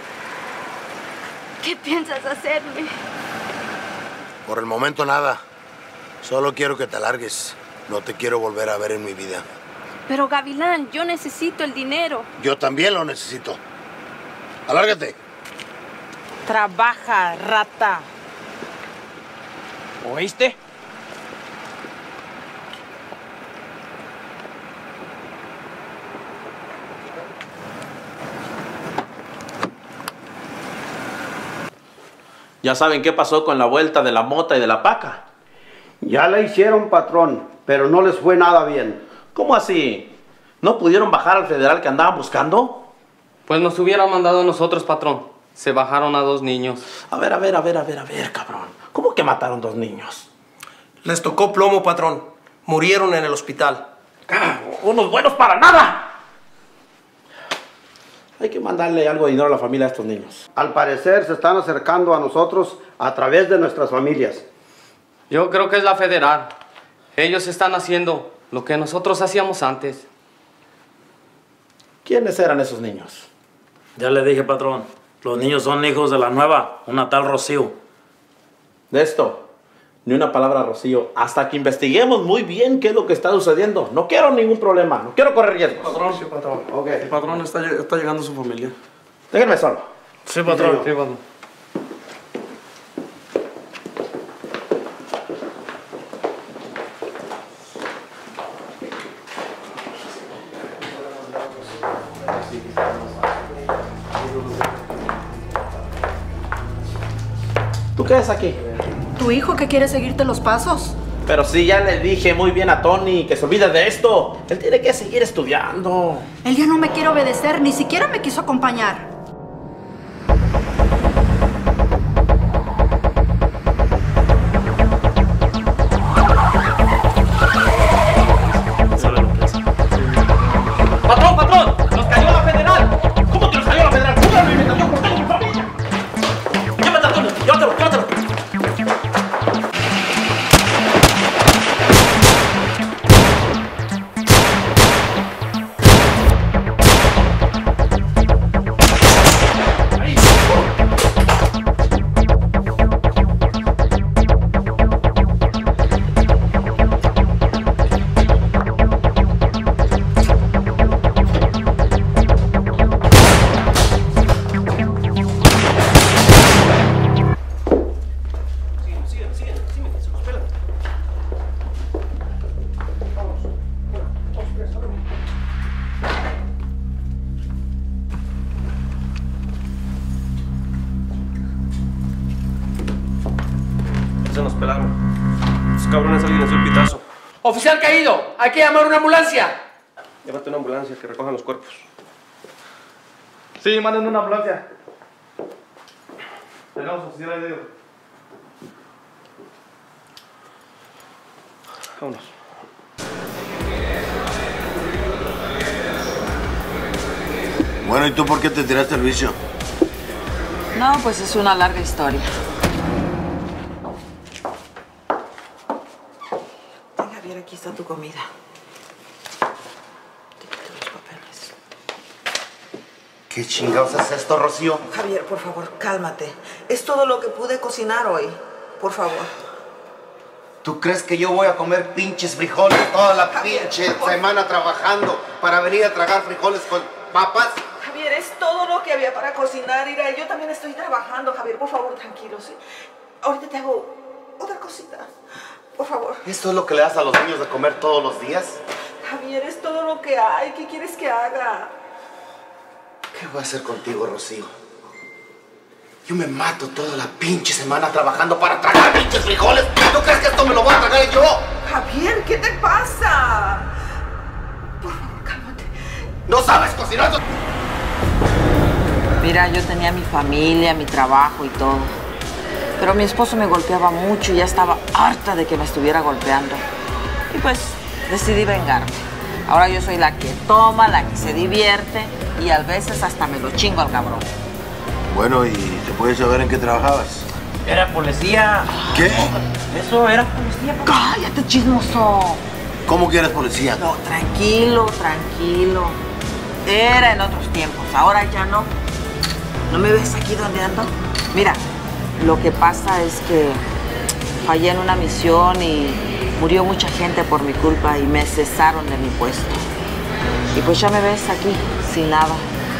¿Qué piensas hacerme? Por el momento nada. Solo quiero que te largues. No te quiero volver a ver en mi vida. Pero Gavilán, yo necesito el dinero. Yo también lo necesito. Alárgate. Trabaja, rata. ¿Oíste? ¿Ya saben qué pasó con la vuelta de la mota y de la paca? Ya la hicieron, patrón, pero no les fue nada bien. ¿Cómo así? ¿No pudieron bajar al federal que andaban buscando? Pues nos hubieran mandado a nosotros, patrón. Se bajaron a dos niños. A ver, a ver, a ver, a ver, a ver, cabrón. ¿Cómo que mataron dos niños? Les tocó plomo, patrón. Murieron en el hospital. ¡Ah, unos buenos para nada! Hay que mandarle algo de dinero a la familia de estos niños. Al parecer se están acercando a nosotros a través de nuestras familias. Yo creo que es la federal. Ellos están haciendo lo que nosotros hacíamos antes. ¿Quiénes eran esos niños? Ya le dije, patrón. Los niños son hijos de la nueva, una tal Rocío. De esto, ni una palabra, Rocío, hasta que investiguemos muy bien qué es lo que está sucediendo. No quiero ningún problema, no quiero correr riesgos. Patrón, sí, patrón. Ok. El patrón está, está llegando a su familia. Déjenme solo. Sí, patrón. Sí, patrón. ¿Tú qué haces aquí? ¿Tu hijo que quiere seguirte los pasos? Pero sí, ya le dije muy bien a Tony que se olvide de esto. Él tiene que seguir estudiando. Él ya no me quiere obedecer, ni siquiera me quiso acompañar. ¡Patrón, patrón! ¡Nos cayó la federal! ¿Cómo que nos cayó la federal? ¡Júralo y me cayó por toda mi familia! ¡Llévate a Tony! ¡Llévatelo! ¡Llévatelo! Se nos pelaron. Esos cabrones alguien les dio el pitazo. Oficial caído, hay que llamar una ambulancia. Llévate una ambulancia que recojan los cuerpos. Sí, manden una ambulancia. Llegamos, oficial herido. Vámonos. Bueno, ¿y tú por qué te tiraste el vicio? No, pues es una larga historia. Ten, Javier, aquí está tu comida. Te quito los papeles. ¿Qué chingados es esto, Rocío? Javier, por favor, cálmate. Es todo lo que pude cocinar hoy. Por favor. ¿Tú crees que yo voy a comer pinches frijoles toda la pinche semana trabajando para venir a tragar frijoles con papas? Javier, es todo lo que había para cocinar. Mira, yo también estoy trabajando, Javier. Por favor, tranquilo, ¿sí? Ahorita te hago otra cosita. Por favor. ¿Esto es lo que le das a los niños de comer todos los días? Javier, es todo lo que hay. ¿Qué quieres que haga? ¿Qué voy a hacer contigo, Rocío? Yo me mato toda la pinche semana trabajando para tragar pinches frijoles. ¿Tú crees que esto me lo voy a tragar yo? Javier, ¿qué te pasa? Por favor, cálmate. ¿No sabes cocinar? Mira, yo tenía mi familia, mi trabajo y todo. Pero mi esposo me golpeaba mucho y ya estaba harta de que me estuviera golpeando. Y pues decidí vengarme. Ahora yo soy la que toma, la que se divierte y a veces hasta me lo chingo al cabrón. Bueno, ¿y se puede saber en qué trabajabas? Era policía. ¿Qué? Eso era policía. Cállate, chismoso. ¿Cómo que eres policía? No, tranquilo, tranquilo. Era en otros tiempos, ahora ya no. ¿No me ves aquí donde ando? Mira, lo que pasa es que fallé en una misión y murió mucha gente por mi culpa y me cesaron de mi puesto. Y pues ya me ves aquí, sin nada.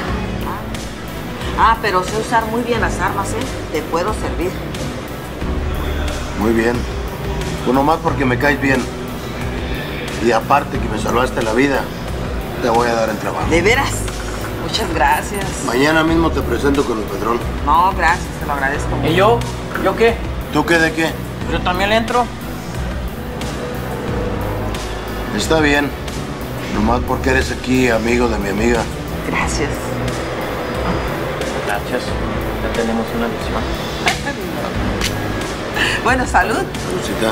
Ah, pero sé usar muy bien las armas, ¿eh? Te puedo servir. Muy bien. Pues nomás porque me caes bien. Y aparte que me salvaste la vida, te voy a dar el trabajo. ¿De veras? Muchas gracias. Mañana mismo te presento con el patrón. No, gracias, te lo agradezco mucho. ¿Y yo? ¿Yo qué? ¿Tú qué de qué? Yo también le entro. Está bien. Nomás porque eres aquí amigo de mi amiga. Gracias. Gracias. Ya tenemos una misión. Bueno, salud. Saludcita.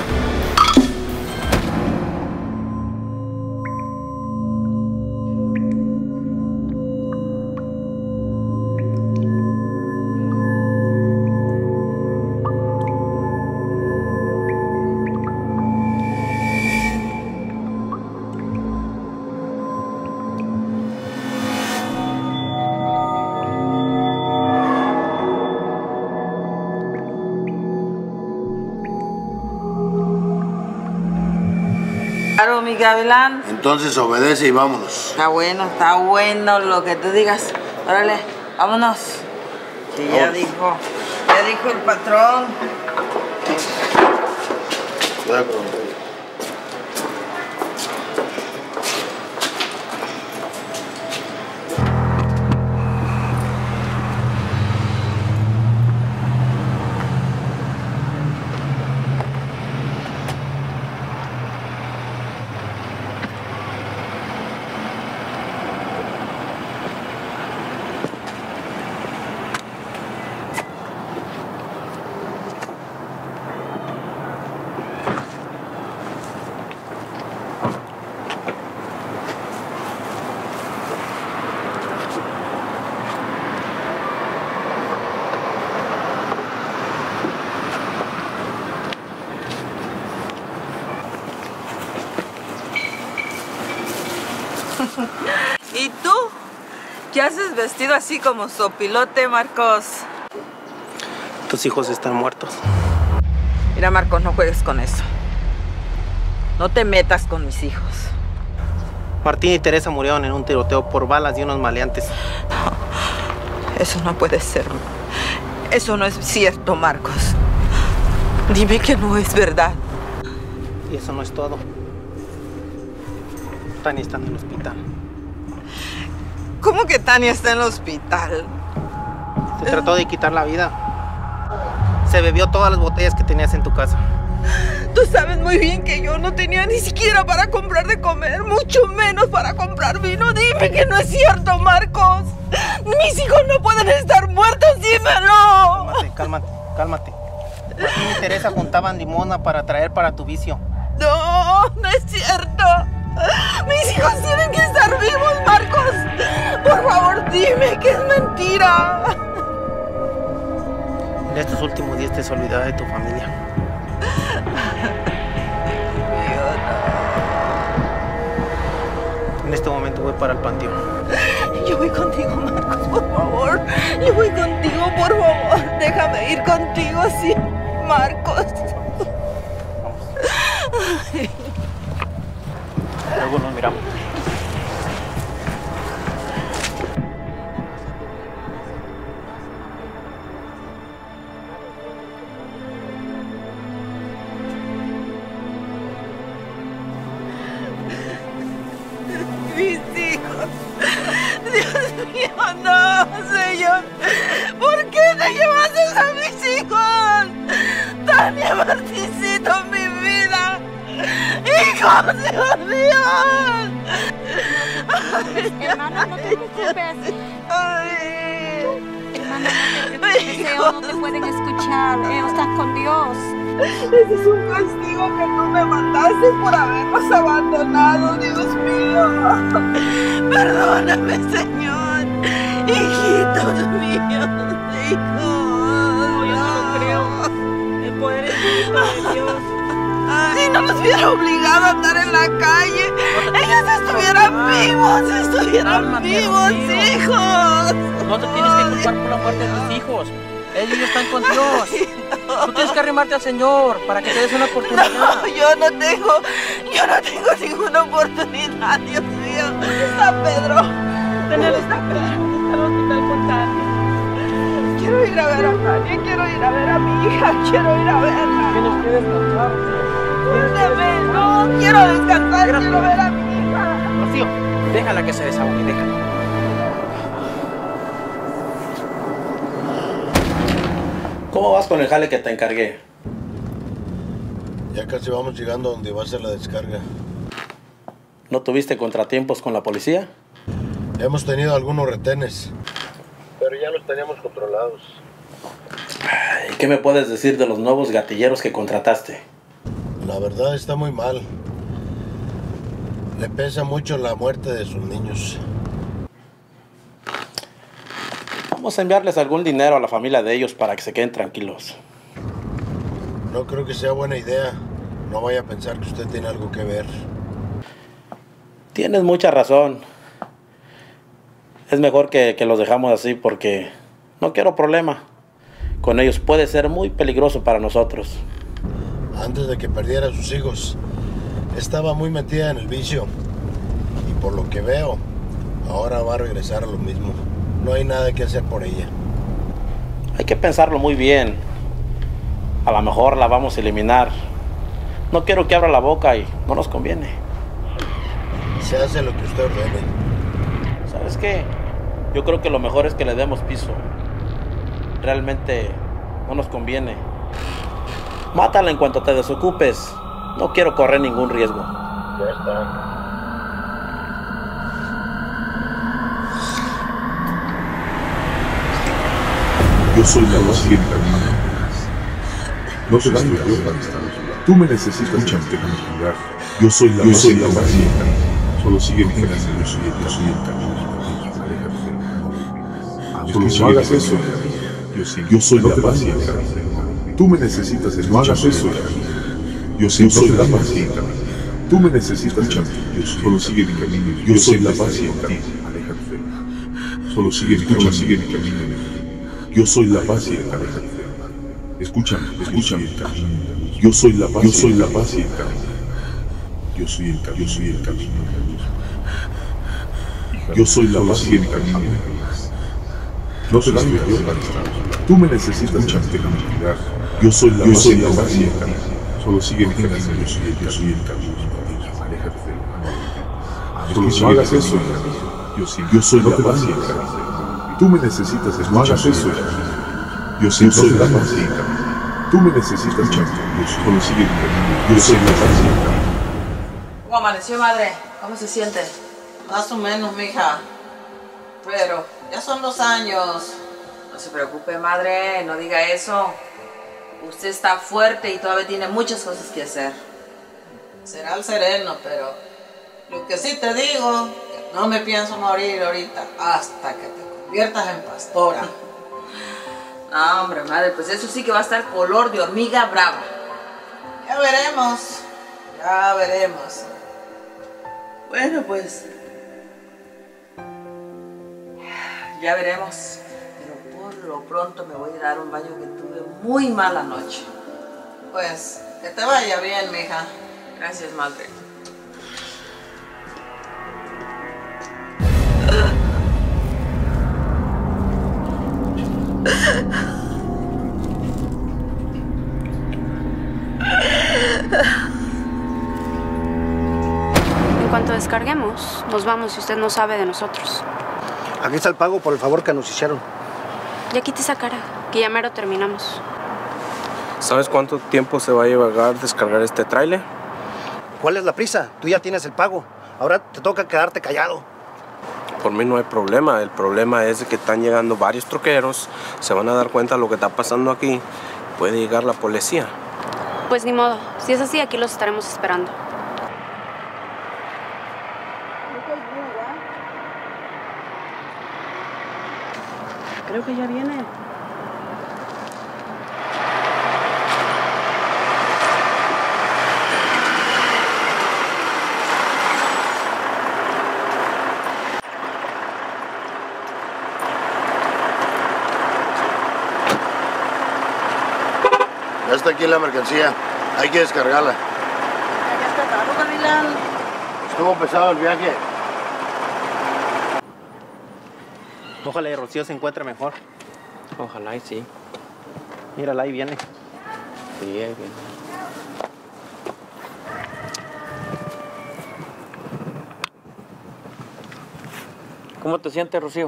Claro, mi gavilán. Entonces obedece y vámonos. Está bueno, está bueno lo que tú digas. Órale, vámonos. Sí, ya Vámonos. dijo, ya dijo el patrón. Cuidado con el- ¿Y tú? ¿Qué haces vestido así como sopilote, Marcos? Tus hijos están muertos. Mira, Marcos, no juegues con eso. No te metas con mis hijos. Martín y Teresa murieron en un tiroteo por balas de unos maleantes. Eso no puede ser. Eso no es cierto, Marcos. Dime que no es verdad. Y eso no es todo. Tania está en el hospital. ¿Cómo que Tania está en el hospital? Se trató de quitar la vida. Se bebió todas las botellas que tenías en tu casa. Tú sabes muy bien que yo no tenía ni siquiera para comprar de comer, mucho menos para comprar vino. Dime que no es cierto, Marcos. Mis hijos no pueden estar muertos, dímelo. Cálmate, cálmate, cálmate. Martín y Teresa juntaban limona para traer para tu vicio. No, no es cierto. Mis hijos tienen que estar vivos, Marcos. Por favor, dime que es mentira. En estos últimos días te has olvidado de tu familia. En este momento voy para el panteón. Yo voy contigo, Marcos, por favor. Yo voy contigo, por favor. Déjame ir contigo, sí, Marcos. Ay. Luego nos miramos. Mis hijos. Dios mío, no, Señor. ¿Por qué te llevaste a mis hijos? Tania, Martincito, mi vida. ¡Hijos de Dios! Hermana, no te preocupes. Hermana, no te preocupes. Ellos no te pueden escuchar. Ellos están con Dios. Ese es un castigo que tú me mandaste por habernos abandonado, Dios mío. Perdóname, Señor. Hijitos míos, hijos. Yo no lo creo. El poder espíritu de Dios. Si no los hubiera obligado a andar en la calle, ellos estuvieran vivos, estuvieran Cálmate, vivos, Rocío. hijos. No te tienes que culpar por la muerte de tus hijos. Ellos ya están con Dios. Tú tienes que arrimarte al Señor para que te des una oportunidad. No, yo no tengo, yo no tengo ninguna oportunidad, Dios mío. ¿Dónde está Pedro? ¿Dónde está Pedro? Está en el hospital con Tania. Quiero ir a ver a Tania, quiero ir a ver a mi hija, quiero ir a verla. Tienes que descansar. Cuéntame, no, quiero descansar, quiero ver a mi hija. Rocío, déjala que se desahogue, déjala. ¿Cómo vas con el jale que te encargué? Ya casi vamos llegando donde va a ser la descarga. ¿No tuviste contratiempos con la policía? Hemos tenido algunos retenes, pero ya los teníamos controlados. ¿Y qué me puedes decir de los nuevos gatilleros que contrataste? La verdad está muy mal. Le pesa mucho la muerte de sus niños. Vamos a enviarles algún dinero a la familia de ellos para que se queden tranquilos. No creo que sea buena idea. No vaya a pensar que usted tiene algo que ver. Tienes mucha razón. Es mejor que, que los dejamos así porque no quiero problema. Con ellos puede ser muy peligroso para nosotros. Antes de que perdiera a sus hijos, estaba muy metida en el vicio. Y por lo que veo, ahora va a regresar a lo mismo. No hay nada que hacer por ella. Hay que pensarlo muy bien. A lo mejor la vamos a eliminar. No quiero que abra la boca y no nos conviene. Se hace lo que usted ordene. ¿Sabes qué? Yo creo que lo mejor es que le demos piso. Realmente no nos conviene. Mátala en cuanto te desocupes. No quiero correr ningún riesgo. Ya está. Yo soy la luz y el camino. No te dañes, tú me necesitas en tranquilidad. Yo soy la luz y el camino. Solo sigue mi camino. Yo soy el, yo soy el camino. Solo no hagas eso. Yo soy la paz y el camino. Tú me necesitas, no hagas eso. Yo soy la paz y el camino. Tú me necesitas, solo sigue mi camino. Yo soy la paz y el camino. Solo sigue mi camino. Sigue mi camino. Yo soy la paz y el camino. Escúchame, escúchame. Yo soy la paz, yo soy la paz y el camino. Yo soy el camino, yo soy el camino. Yo soy la paz y el camino. No te das cuenta. Tú me necesitas tranquilidad. Yo soy la paz y el camino. Solo sigue mi camino. Yo soy el, yo soy el camino. Aléjate del mal. Solo no hagas eso. Yo soy la paz y el camino. Tú me necesitas, no hagas eso. Yo soy la paz y el camino. Tú me necesitas, solo sigue mi camino. Yo soy la paz y el camino. ¿Cómo amaneció, madre? ¿Cómo se siente? Más o menos, mija. Pero ya son dos años. No se preocupe, madre, no diga eso. Usted está fuerte y todavía tiene muchas cosas que hacer. Será el sereno, pero lo que sí te digo, que no me pienso morir ahorita hasta que te conviertas en pastora. No, hombre, madre, pues eso sí que va a estar color de hormiga brava. Ya veremos, ya veremos. Bueno, pues ya veremos. Pero por lo pronto me voy a dar un baño que tuve muy mala noche. Pues que te vaya bien, mija. Gracias, madre. En cuanto descarguemos, nos vamos y usted no sabe de nosotros. Aquí está el pago por el favor que nos hicieron. Ya quite esa cara, que ya mero terminamos. ¿Sabes cuánto tiempo se va a llevar descargar este tráiler? ¿Cuál es la prisa? Tú ya tienes el pago. Ahora te toca quedarte callado. Por mí no hay problema. El problema es de que están llegando varios troqueros, se van a dar cuenta de lo que está pasando aquí. Puede llegar la policía. Pues ni modo. Si es así, aquí los estaremos esperando. Creo que ya viene. Ya está aquí la mercancía. Hay que descargarla. Ya está caro, Gavilán. Estuvo pesado el viaje. Ojalá y Rocío se encuentre mejor. Ojalá y sí. Mírala, ahí viene. Sí, ahí viene. ¿Cómo te sientes, Rocío?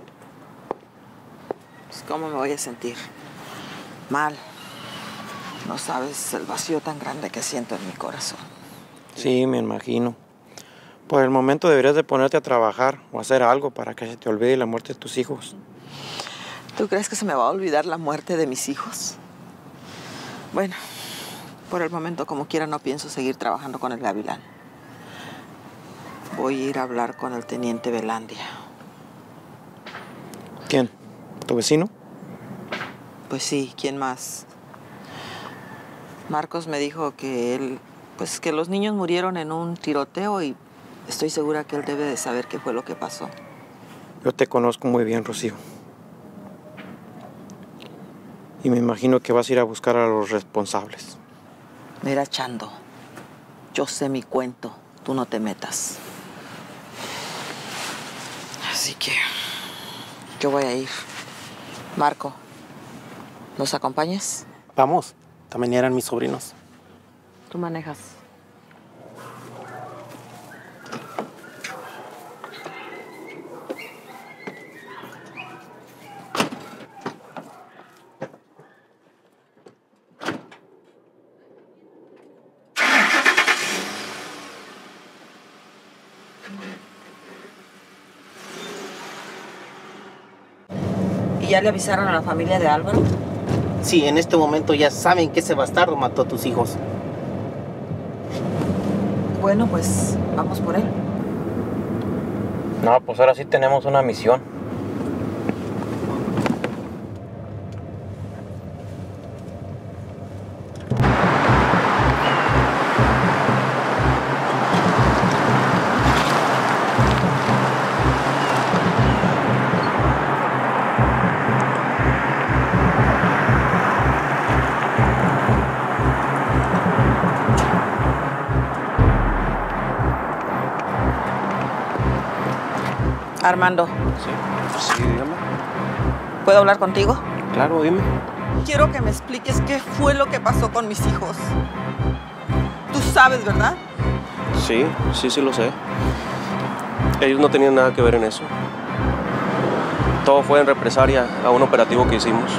Pues, ¿cómo me voy a sentir? Mal. No sabes el vacío tan grande que siento en mi corazón. Sí, me imagino. Por el momento deberías de ponerte a trabajar o hacer algo para que se te olvide la muerte de tus hijos. ¿Tú crees que se me va a olvidar la muerte de mis hijos? Bueno, por el momento, como quiera, no pienso seguir trabajando con el Gavilán. Voy a ir a hablar con el teniente Velandia. ¿Quién? ¿Tu vecino? Pues sí, ¿quién más? Marcos me dijo que él, pues que los niños murieron en un tiroteo y estoy segura que él debe de saber qué fue lo que pasó. Yo te conozco muy bien, Rocío. Y me imagino que vas a ir a buscar a los responsables. Mira, Chando, yo sé mi cuento, tú no te metas. Así que yo voy a ir. Marco, ¿nos acompañas? Vamos, también eran mis sobrinos. Tú manejas. ¿Y ya le avisaron a la familia de Álvaro? Sí, en este momento ya saben que ese bastardo mató a tus hijos. Bueno, pues vamos por él. No, pues ahora sí tenemos una misión. Armando. Sí, sí, dígame. ¿Puedo hablar contigo? Claro, dime. Quiero que me expliques qué fue lo que pasó con mis hijos. Tú sabes, ¿verdad? Sí, sí, sí lo sé. Ellos no tenían nada que ver en eso. Todo fue en represalia a un operativo que hicimos.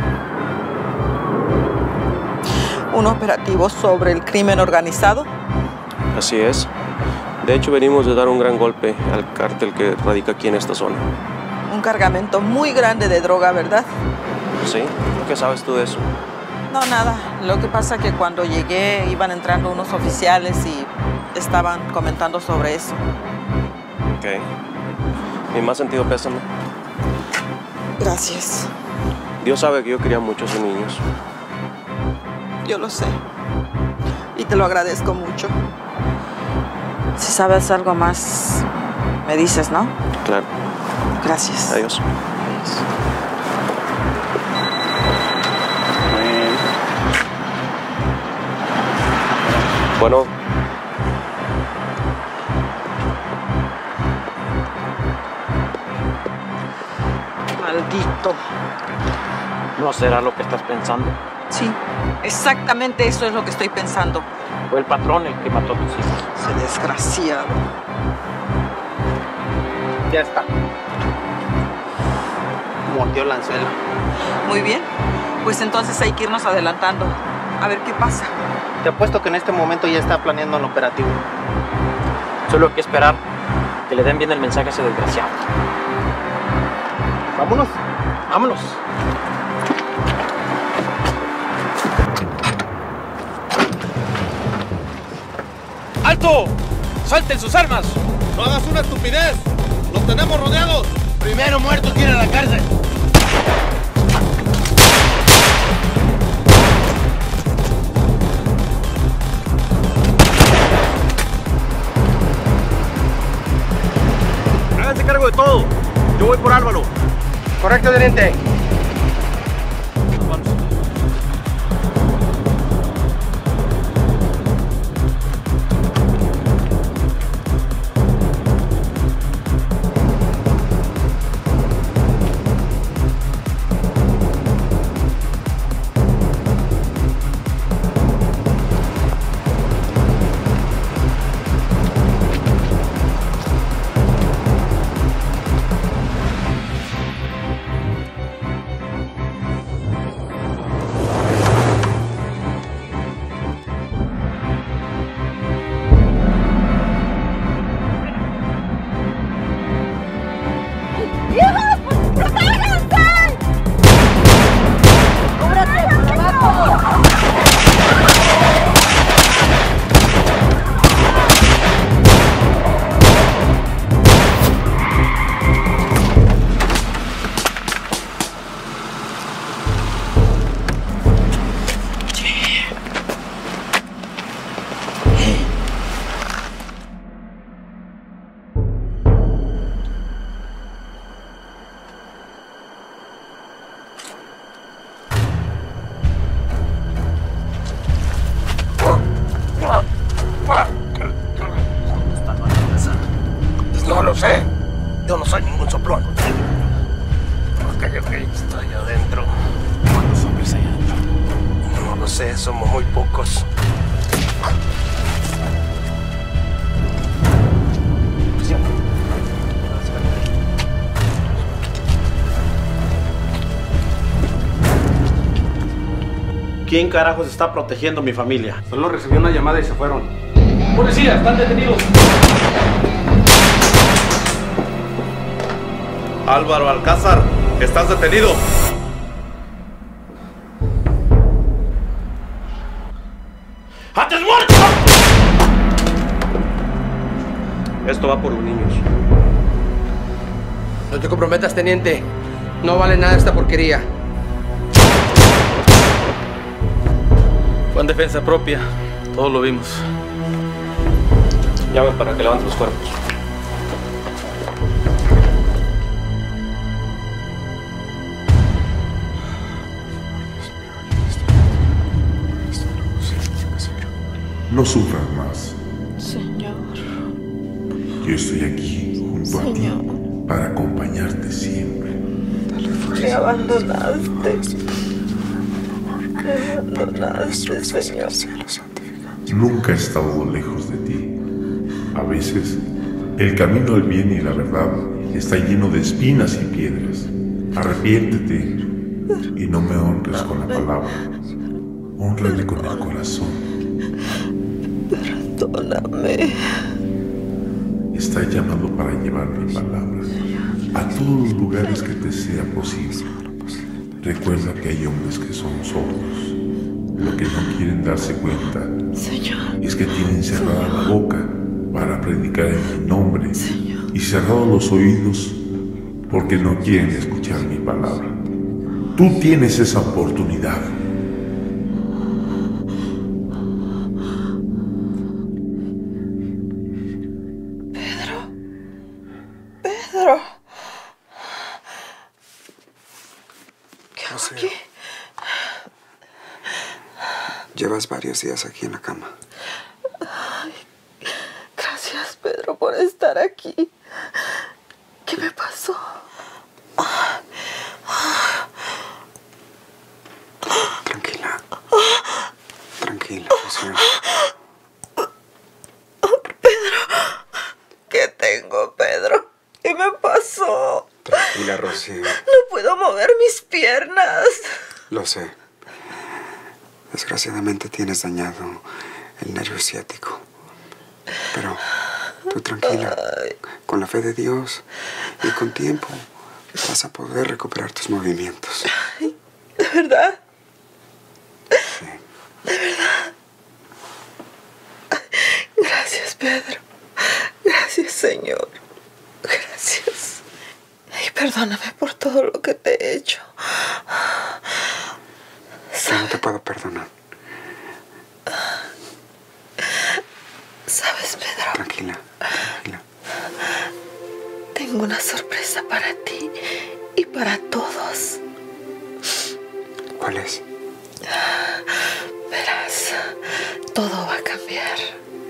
¿Un operativo sobre el crimen organizado? Así es. De hecho, venimos de dar un gran golpe al cártel que radica aquí en esta zona. Un cargamento muy grande de droga, ¿verdad? ¿Sí? ¿Qué sabes tú de eso? No, nada. Lo que pasa es que cuando llegué iban entrando unos oficiales y estaban comentando sobre eso. Ok. Mi más sentido pésame. Gracias. Dios sabe que yo quería mucho a esos niños. Yo lo sé. Y te lo agradezco mucho. Si sabes algo más, me dices, ¿no? Claro. Gracias. Adiós. Bueno. Maldito. ¿No será lo que estás pensando? Sí, exactamente eso es lo que estoy pensando. Fue el patrón el que mató a tus hijos. Ese desgraciado. Ya está. Mordió el anzuelo. Muy bien. Pues entonces hay que irnos adelantando. A ver qué pasa. Te apuesto que en este momento ya está planeando el operativo. Solo hay que esperar que le den bien el mensaje a ese desgraciado. Vámonos. Vámonos. ¡Alto! ¡Salten sus armas! ¡No hagas una estupidez! ¡Los tenemos rodeados! Primero muertos que ir a la cárcel. Háganse cargo de todo. Yo voy por Álvaro. Correcto, teniente. Lo sé, somos muy pocos. ¿Quién carajos está protegiendo a mi familia? Solo recibió una llamada y se fueron. ¡Policía! ¡Están detenidos! Álvaro Alcázar, estás detenido. ¡Antes muerto! Esto va por los niños. No te comprometas, teniente. No vale nada esta porquería. Fue en defensa propia. Todos lo vimos. Llame para que levante los cuerpos. No sufras más. Señor. Yo estoy aquí junto a ti para acompañarte siempre. Me abandonaste. Me abandonaste, Señor. Nunca he estado lejos de ti. A veces, el camino al bien y la verdad está lleno de espinas y piedras. Arrepiéntete y no me honres con la palabra. Hónrame con el corazón. Perdóname. Está llamado para llevar mi palabra a todos los lugares que te sea posible. Recuerda que hay hombres que son sordos. Lo que no quieren darse cuenta es que tienen cerrada la boca para predicar en mi nombre y cerrados los oídos porque no quieren escuchar mi palabra. Tú tienes esa oportunidad. Pedro. ¿Qué hago aquí? Llevas varios días aquí en la cama. Ay, gracias, Pedro, por estar aquí. ¿Qué me pasó? Tranquila. Tranquila, Rocío. Pedro, ¿qué tengo, Pedro? ¿Qué me pasó? Tranquila, Rocío. No puedo mover mis piernas. Lo sé. Desgraciadamente tienes dañado el nervio ciático. Pero tú tranquila. Con la fe de Dios y con tiempo vas a poder recuperar tus movimientos. ¿De verdad? Sí. ¿De verdad? Gracias, Pedro. Gracias, Señor. Gracias. Y perdóname por todo lo que te he hecho. Yo no te puedo perdonar. ¿Sabes, Pedro? Tranquila, tranquila. Tengo una sorpresa para ti y para todos. ¿Cuál es? Verás, todo va a cambiar.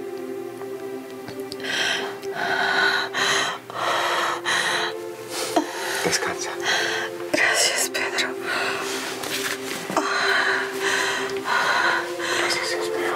Descansa. Gracias, Pedro. Gracias, Dios mío.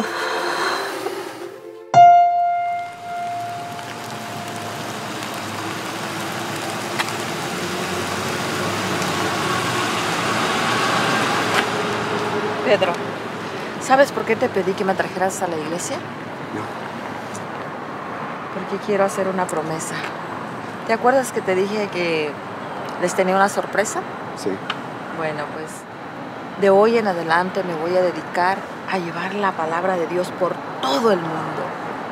Pedro, ¿sabes por qué te pedí que me trajeras a la iglesia? No. Porque quiero hacer una promesa. ¿Te acuerdas que te dije que les tenía una sorpresa? Sí. Bueno, pues de hoy en adelante me voy a dedicar a llevar la palabra de Dios por todo el mundo.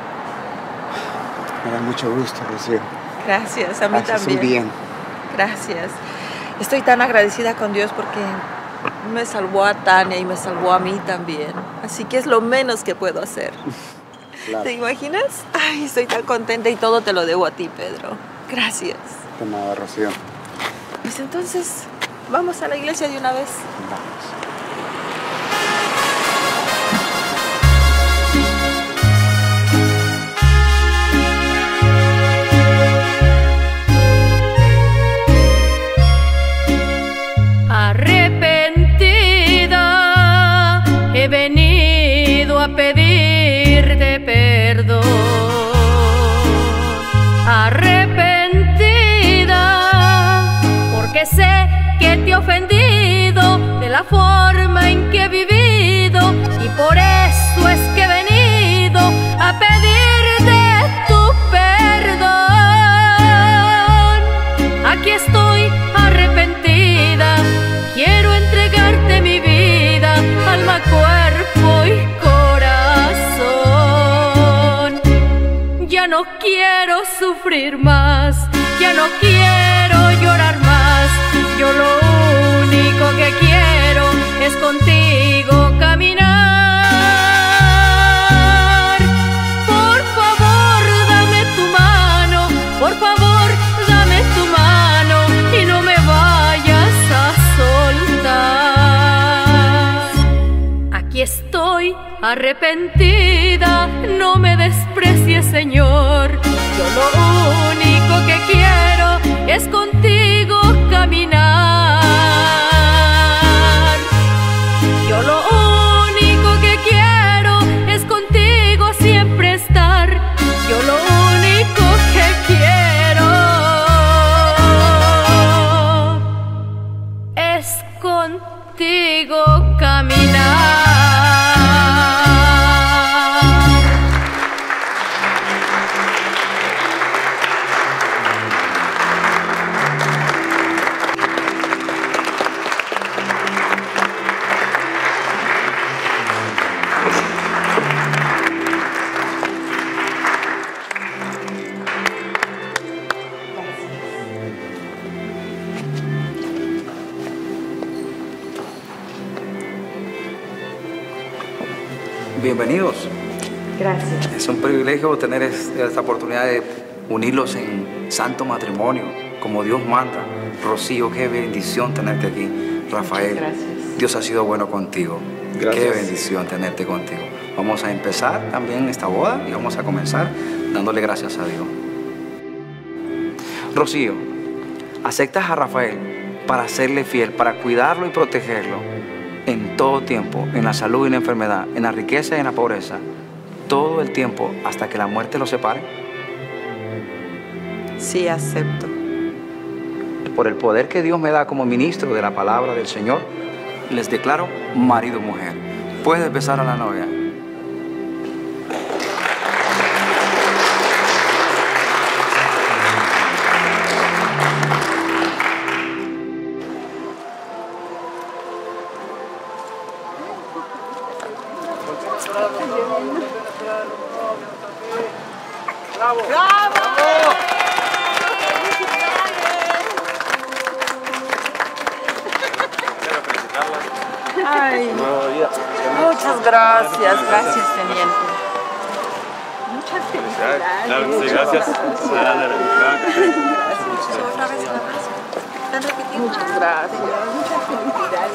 Me da mucho gusto, Rocío. Gracias, a mí Haces también. un bien. Gracias. Estoy tan agradecida con Dios porque me salvó a Tania y me salvó a mí también. Así que es lo menos que puedo hacer. Claro. ¿Te imaginas? Ay, estoy tan contenta y todo te lo debo a ti, Pedro. Gracias. De nada, Rocío. Pues entonces, vamos a la iglesia de una vez. Vamos. Arrepentida he venido a pedirte perdón, arrepentida, porque sé que te he ofendido de la forma en que he vivido, y por eso es que he venido a pedirte tu perdón. Aquí estoy arrepentida, quiero entregarte mi vida, alma, cuerpo y corazón. Ya no quiero sufrir más, ya no quiero llorar más. Yo lo único que quiero es contigo caminar. Por favor, dame tu mano, por favor, dame tu mano y no me vayas a soltar. Aquí estoy arrepentida, no me desprecies, Señor. Yo lo único que quiero es contigo caminar. Yo lo único que quiero es contigo siempre estar. Yo lo único que quiero es contigo caminar. Bienvenidos. Gracias. Es un privilegio tener esta oportunidad de unirlos en santo matrimonio, como Dios manda. Rocío, qué bendición tenerte aquí. Rafael, gracias. Dios ha sido bueno contigo. Gracias. Qué bendición tenerte contigo. Vamos a empezar también esta boda y vamos a comenzar dándole gracias a Dios. Rocío, ¿aceptas a Rafael para serle fiel, para cuidarlo y protegerlo en todo tiempo, en la salud y en la enfermedad, en la riqueza y en la pobreza, todo el tiempo hasta que la muerte los separe? Sí, acepto. Por el poder que Dios me da como ministro de la palabra del Señor, les declaro marido y mujer. Puedes besar a la novia. ¡Bravo! ¡Bravo! Ay, muchas gracias, gracias, teniente. Muchas felicidades. Claro que sí, gracias. Muchas gracias. Muchas felicidades.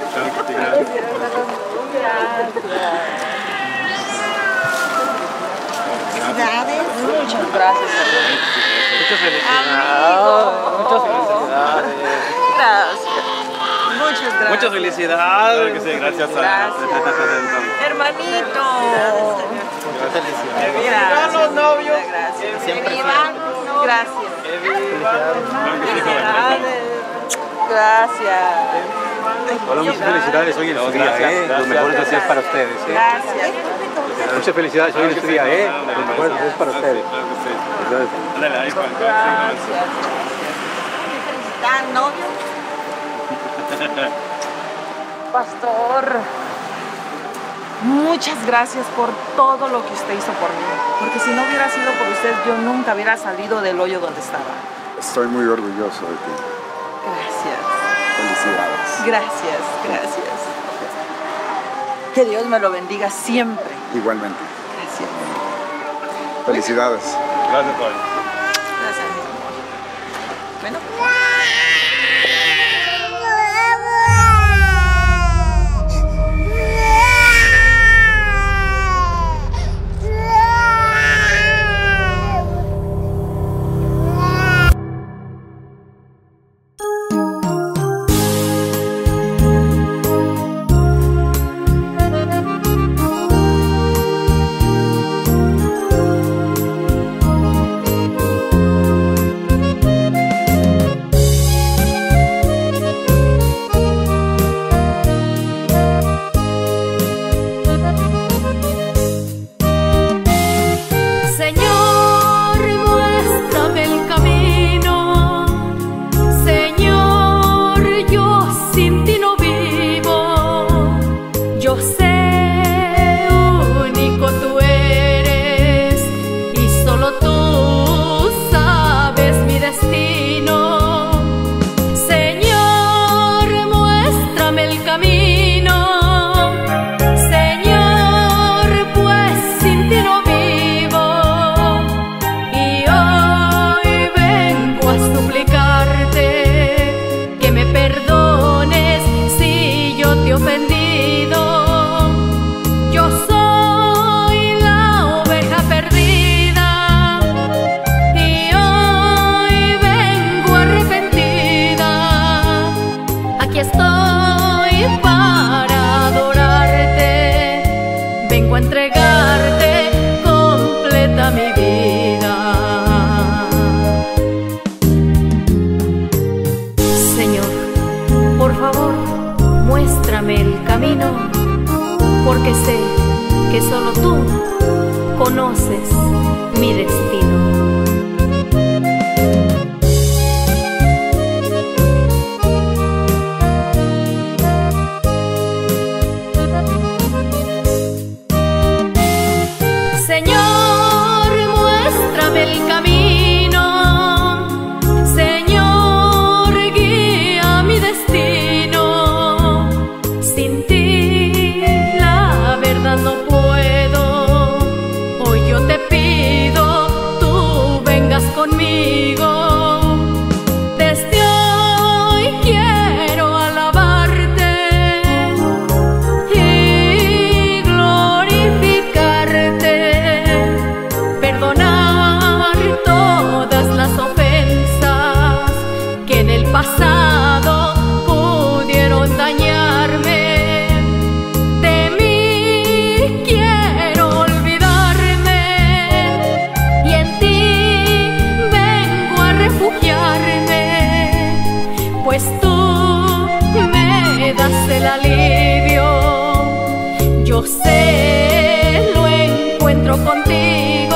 Gracias. Muchas gracias. Muchas felicidades. Muchas felicidades. Gracias. Muchas gracias. Muchas felicidades. Claro que sí, gracias. Gracias. Hermanito. Muchas felicidades. Gracias. Los novios. Gracias. Siempre. Gracias. Felicidades. Gracias. Hola, muchas felicidades hoy en este día, ¿eh? Los mejores deseos para ustedes, ¿eh? Gracias. Muchas felicidades hoy en este día, ¿eh? Los mejores deseos para ustedes. Gracias. Felicidad, novio. Pastor, muchas gracias por todo lo que usted hizo por mí. Porque si no hubiera sido por usted, yo nunca hubiera salido del hoyo donde estaba. Estoy muy orgulloso de ti. Gracias. Felicidades. Gracias, gracias. Que Dios me lo bendiga siempre. Igualmente. Gracias. Felicidades. Gracias, Paul. Gracias, mi amor. Bueno. entregarte completa mi vida. Señor, por favor, muéstrame el camino, porque sé que solo tú conoces mi destino. Señor, muéstrame el camino. Señor, guía mi destino. Sin ti la verdad no puedo. Hoy yo te pido, tú vengas conmigo. Desde hoy quiero alabarte y glorificarte. Perdonar todas las ofensas que en el pasado pudieron dañarme. De mí quiero olvidarme y en ti vengo a refugiarme, pues tú me das el alivio. Yo sé, lo encuentro contigo.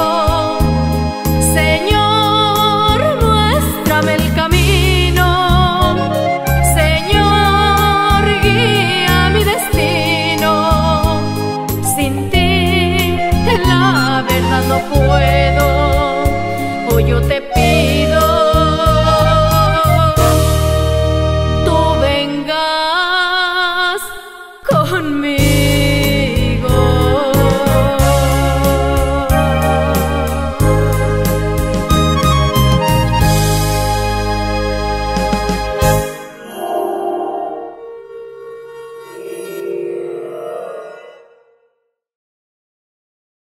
Señor, muéstrame el camino. Señor, guía mi destino. Sin ti la verdad no puedo. Hoy yo te